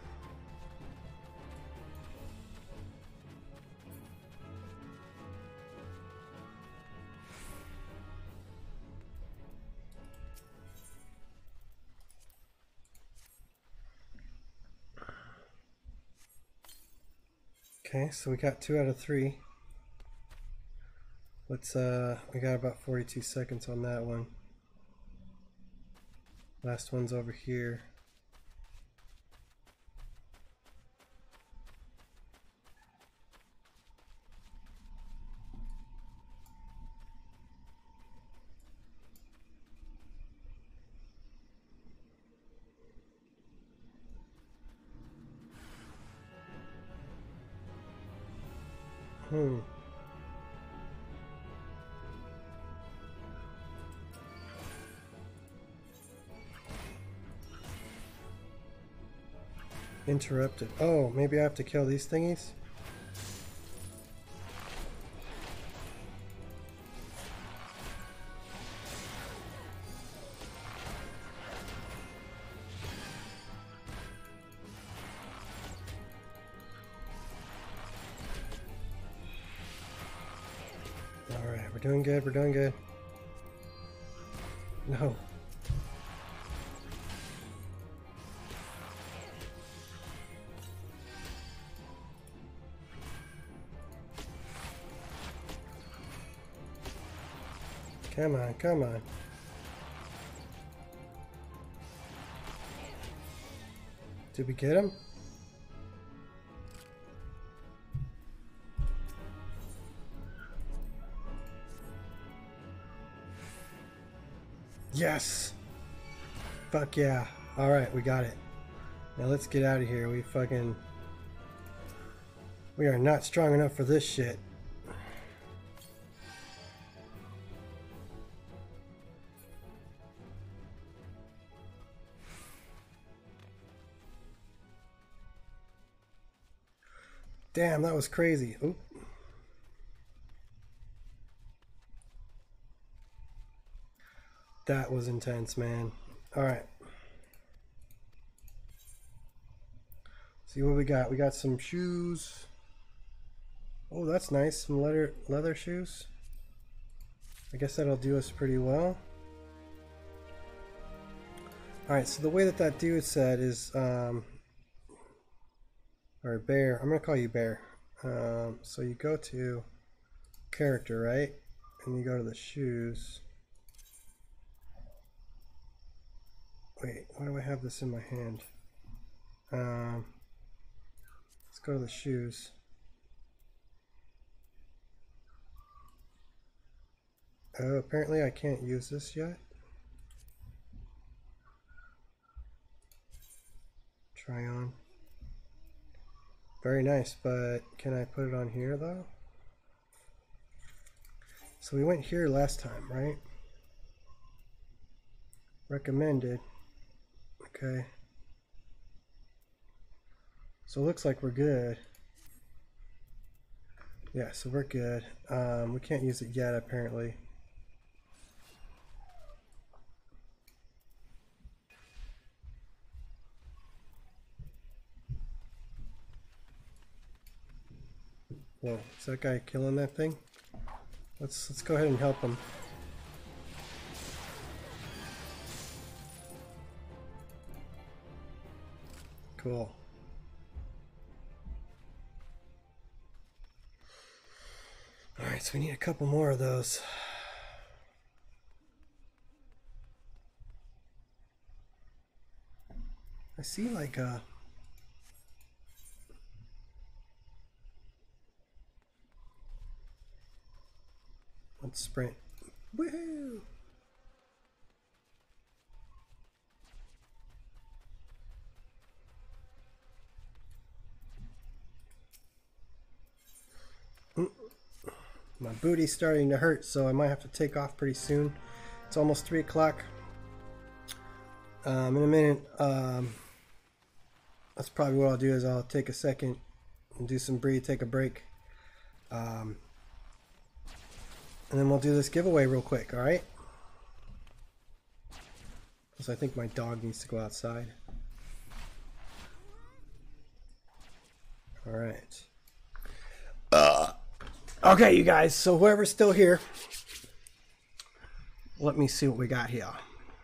Okay, so we got two out of three. Let's, uh, we got about forty-two seconds on that one. Last one's over here. Hmm. Interrupted. Oh, maybe I have to kill these thingies? Alright, we're doing good, we're doing good. No. Come on, come on. Did we get him? Yes! Fuck yeah. Alright, we got it. Now let's get out of here. We fucking... We are not strong enough for this shit. Damn, that was crazy. Oop. That was intense, man. Alright. See what we got. We got some shoes. Oh, that's nice. Some leather leather shoes. I guess that'll do us pretty well. Alright, so the way that that dude said is... Um, or Bear. I'm gonna call you Bear. Um, so you go to character, right? And you go to the shoes. Wait, why do I have this in my hand? Um, let's go to the shoes. Oh, apparently I can't use this yet. Try on. Very nice, but can I put it on here though? So we went here last time, right? Recommended. Okay. So it looks like we're good. Yeah, so we're good. Um, we can't use it yet, apparently. Whoa, is that guy killing that thing? Let's let's go ahead and help him. Cool. All right, so we need a couple more of those. I see like a let's sprint. Woohoo! My booty's starting to hurt, so I might have to take off pretty soon. It's almost three o'clock. Um, in a minute, um, that's probably what I'll do is I'll take a second and do some breathe, take a break. Um, and then we'll do this giveaway real quick, alright? Because I think my dog needs to go outside. Alright. Uh, okay, you guys, so whoever's still here, let me see what we got here.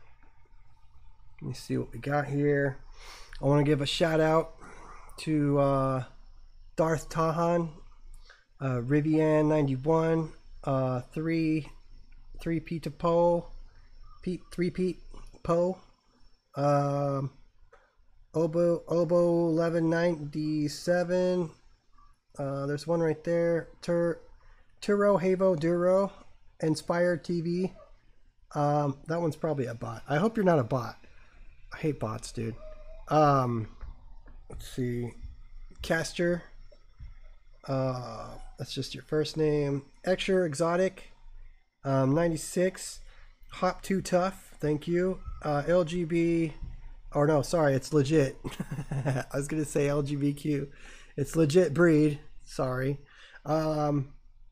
Let me see what we got here. I want to give a shout out to uh, Darth Tahan, uh, Rivian ninety-one, uh, three, three Pete Poe, Pete, three Pete Poe, um, Obo Obo eleven ninety-seven. Uh, there's one right there. Tur Turo Havo Duro, Inspired T V. Um, that one's probably a bot. I hope you're not a bot. I hate bots, dude. Um, let's see. Caster. Uh, that's just your first name. Extra Exotic. Um, ninety-six. Hop Too Tough. Thank you. Uh, L G B. Or no, sorry, it's legit. I was gonna say L G B T Q. It's legit breed. Sorry. Um,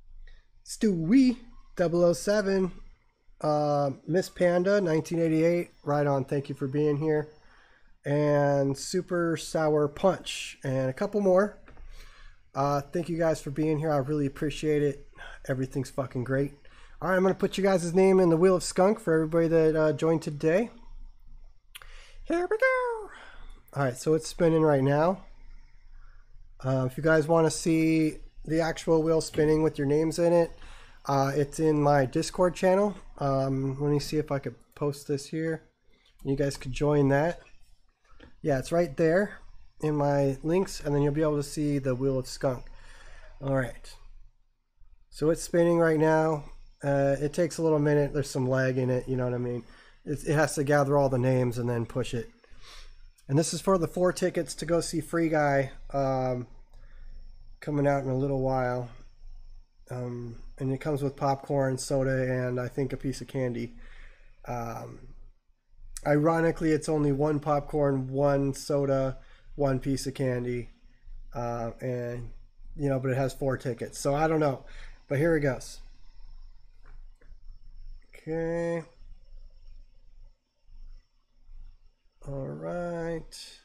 Stewie double oh seven. Uh, Miss Panda nineteen eighty-eight. Right on. Thank you for being here. And Super Sour Punch and a couple more. Uh, thank you guys for being here. I really appreciate it. Everything's fucking great. All right, I'm gonna put you guys' name in the Wheel of Skunk for everybody that uh, joined today. Here we go. All right, so it's spinning right now. Uh, if you guys want to see the actual wheel spinning with your names in it, uh, it's in my Discord channel. Um, let me see if I could post this here. You guys could join that. Yeah, it's right there in my links, and then you'll be able to see the Wheel of Skunk. All right. So it's spinning right now. Uh, it takes a little minute. There's some lag in it, you know what I mean? It, it has to gather all the names and then push it. And this is for the four tickets to go see Free Guy um, coming out in a little while. Um, and it comes with popcorn, soda, and I think a piece of candy. Um, ironically, it's only one popcorn, one soda, one piece of candy. Uh, and, you know, but it has four tickets. So I don't know. But here it goes. Okay. All right.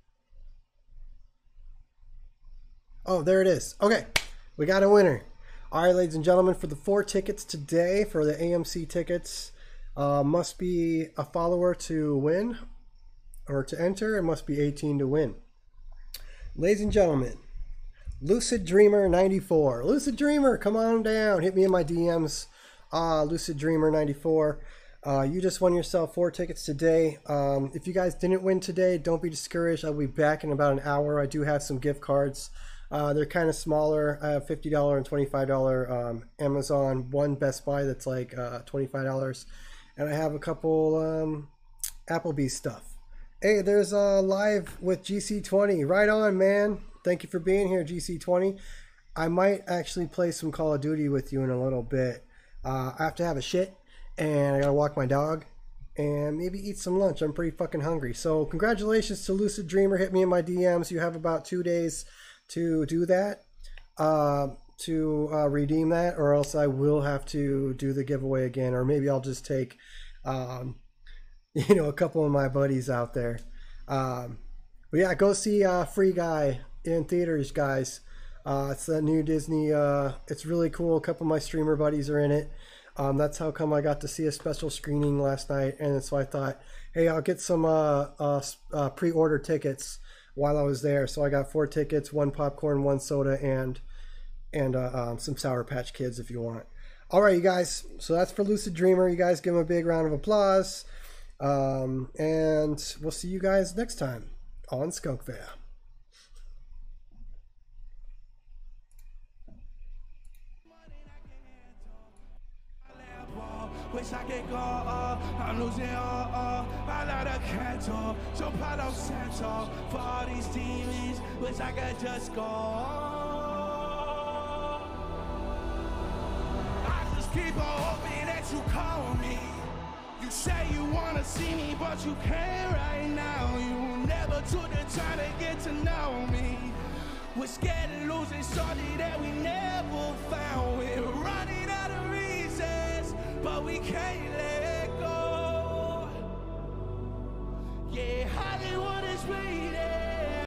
Oh, there it is. Okay, we got a winner. All right, ladies and gentlemen, for the four tickets today, for the A M C tickets, uh, must be a follower to win, or to enter, it must be eighteen to win. Ladies and gentlemen, Lucid Dreamer ninety-four. Lucid Dreamer, come on down. Hit me in my D Ms. Uh, Lucid Dreamer ninety-four. Uh, you just won yourself four tickets today. Um, if you guys didn't win today, don't be discouraged. I'll be back in about an hour. I do have some gift cards. Uh, they're kind of smaller. I have fifty dollars and twenty-five dollars um, Amazon. One Best Buy that's like uh, twenty-five dollars. And I have a couple um, Applebee's stuff. Hey, there's a uh, live with G C twenty. Right on, man. Thank you for being here, G C twenty. I might actually play some Call of Duty with you in a little bit. Uh, I have to have a shit, and I gotta walk my dog, and maybe eat some lunch. I'm pretty fucking hungry. So congratulations to Lucid Dreamer. Hit me in my D Ms. You have about two days to do that, uh, to uh, redeem that, or else I will have to do the giveaway again, or maybe I'll just take, um, you know, a couple of my buddies out there. Um, but yeah, go see uh, Free Guy in theaters, guys. Uh, it's the new Disney. Uh, it's really cool. A couple of my streamer buddies are in it. Um, that's how come I got to see a special screening last night, and so I thought, hey, I'll get some uh, uh, uh, pre-order tickets while I was there. So I got four tickets, one popcorn, one soda, and and uh, um, some Sour Patch Kids if you want. All right, you guys. So that's for Lucid Dreamer. You guys give him a big round of applause, um, and we'll see you guys next time on Skunk Fair. Wish I could go, uh, I'm losing all, uh, I let a canto, so Palo Santo, for all these demons, wish I could just go. I just keep on hoping that you call me. You say you wanna see me, but you can't right now. You never took the time to get to know me. We're scared of losing something that we never found. We're running out of reasons, but we can't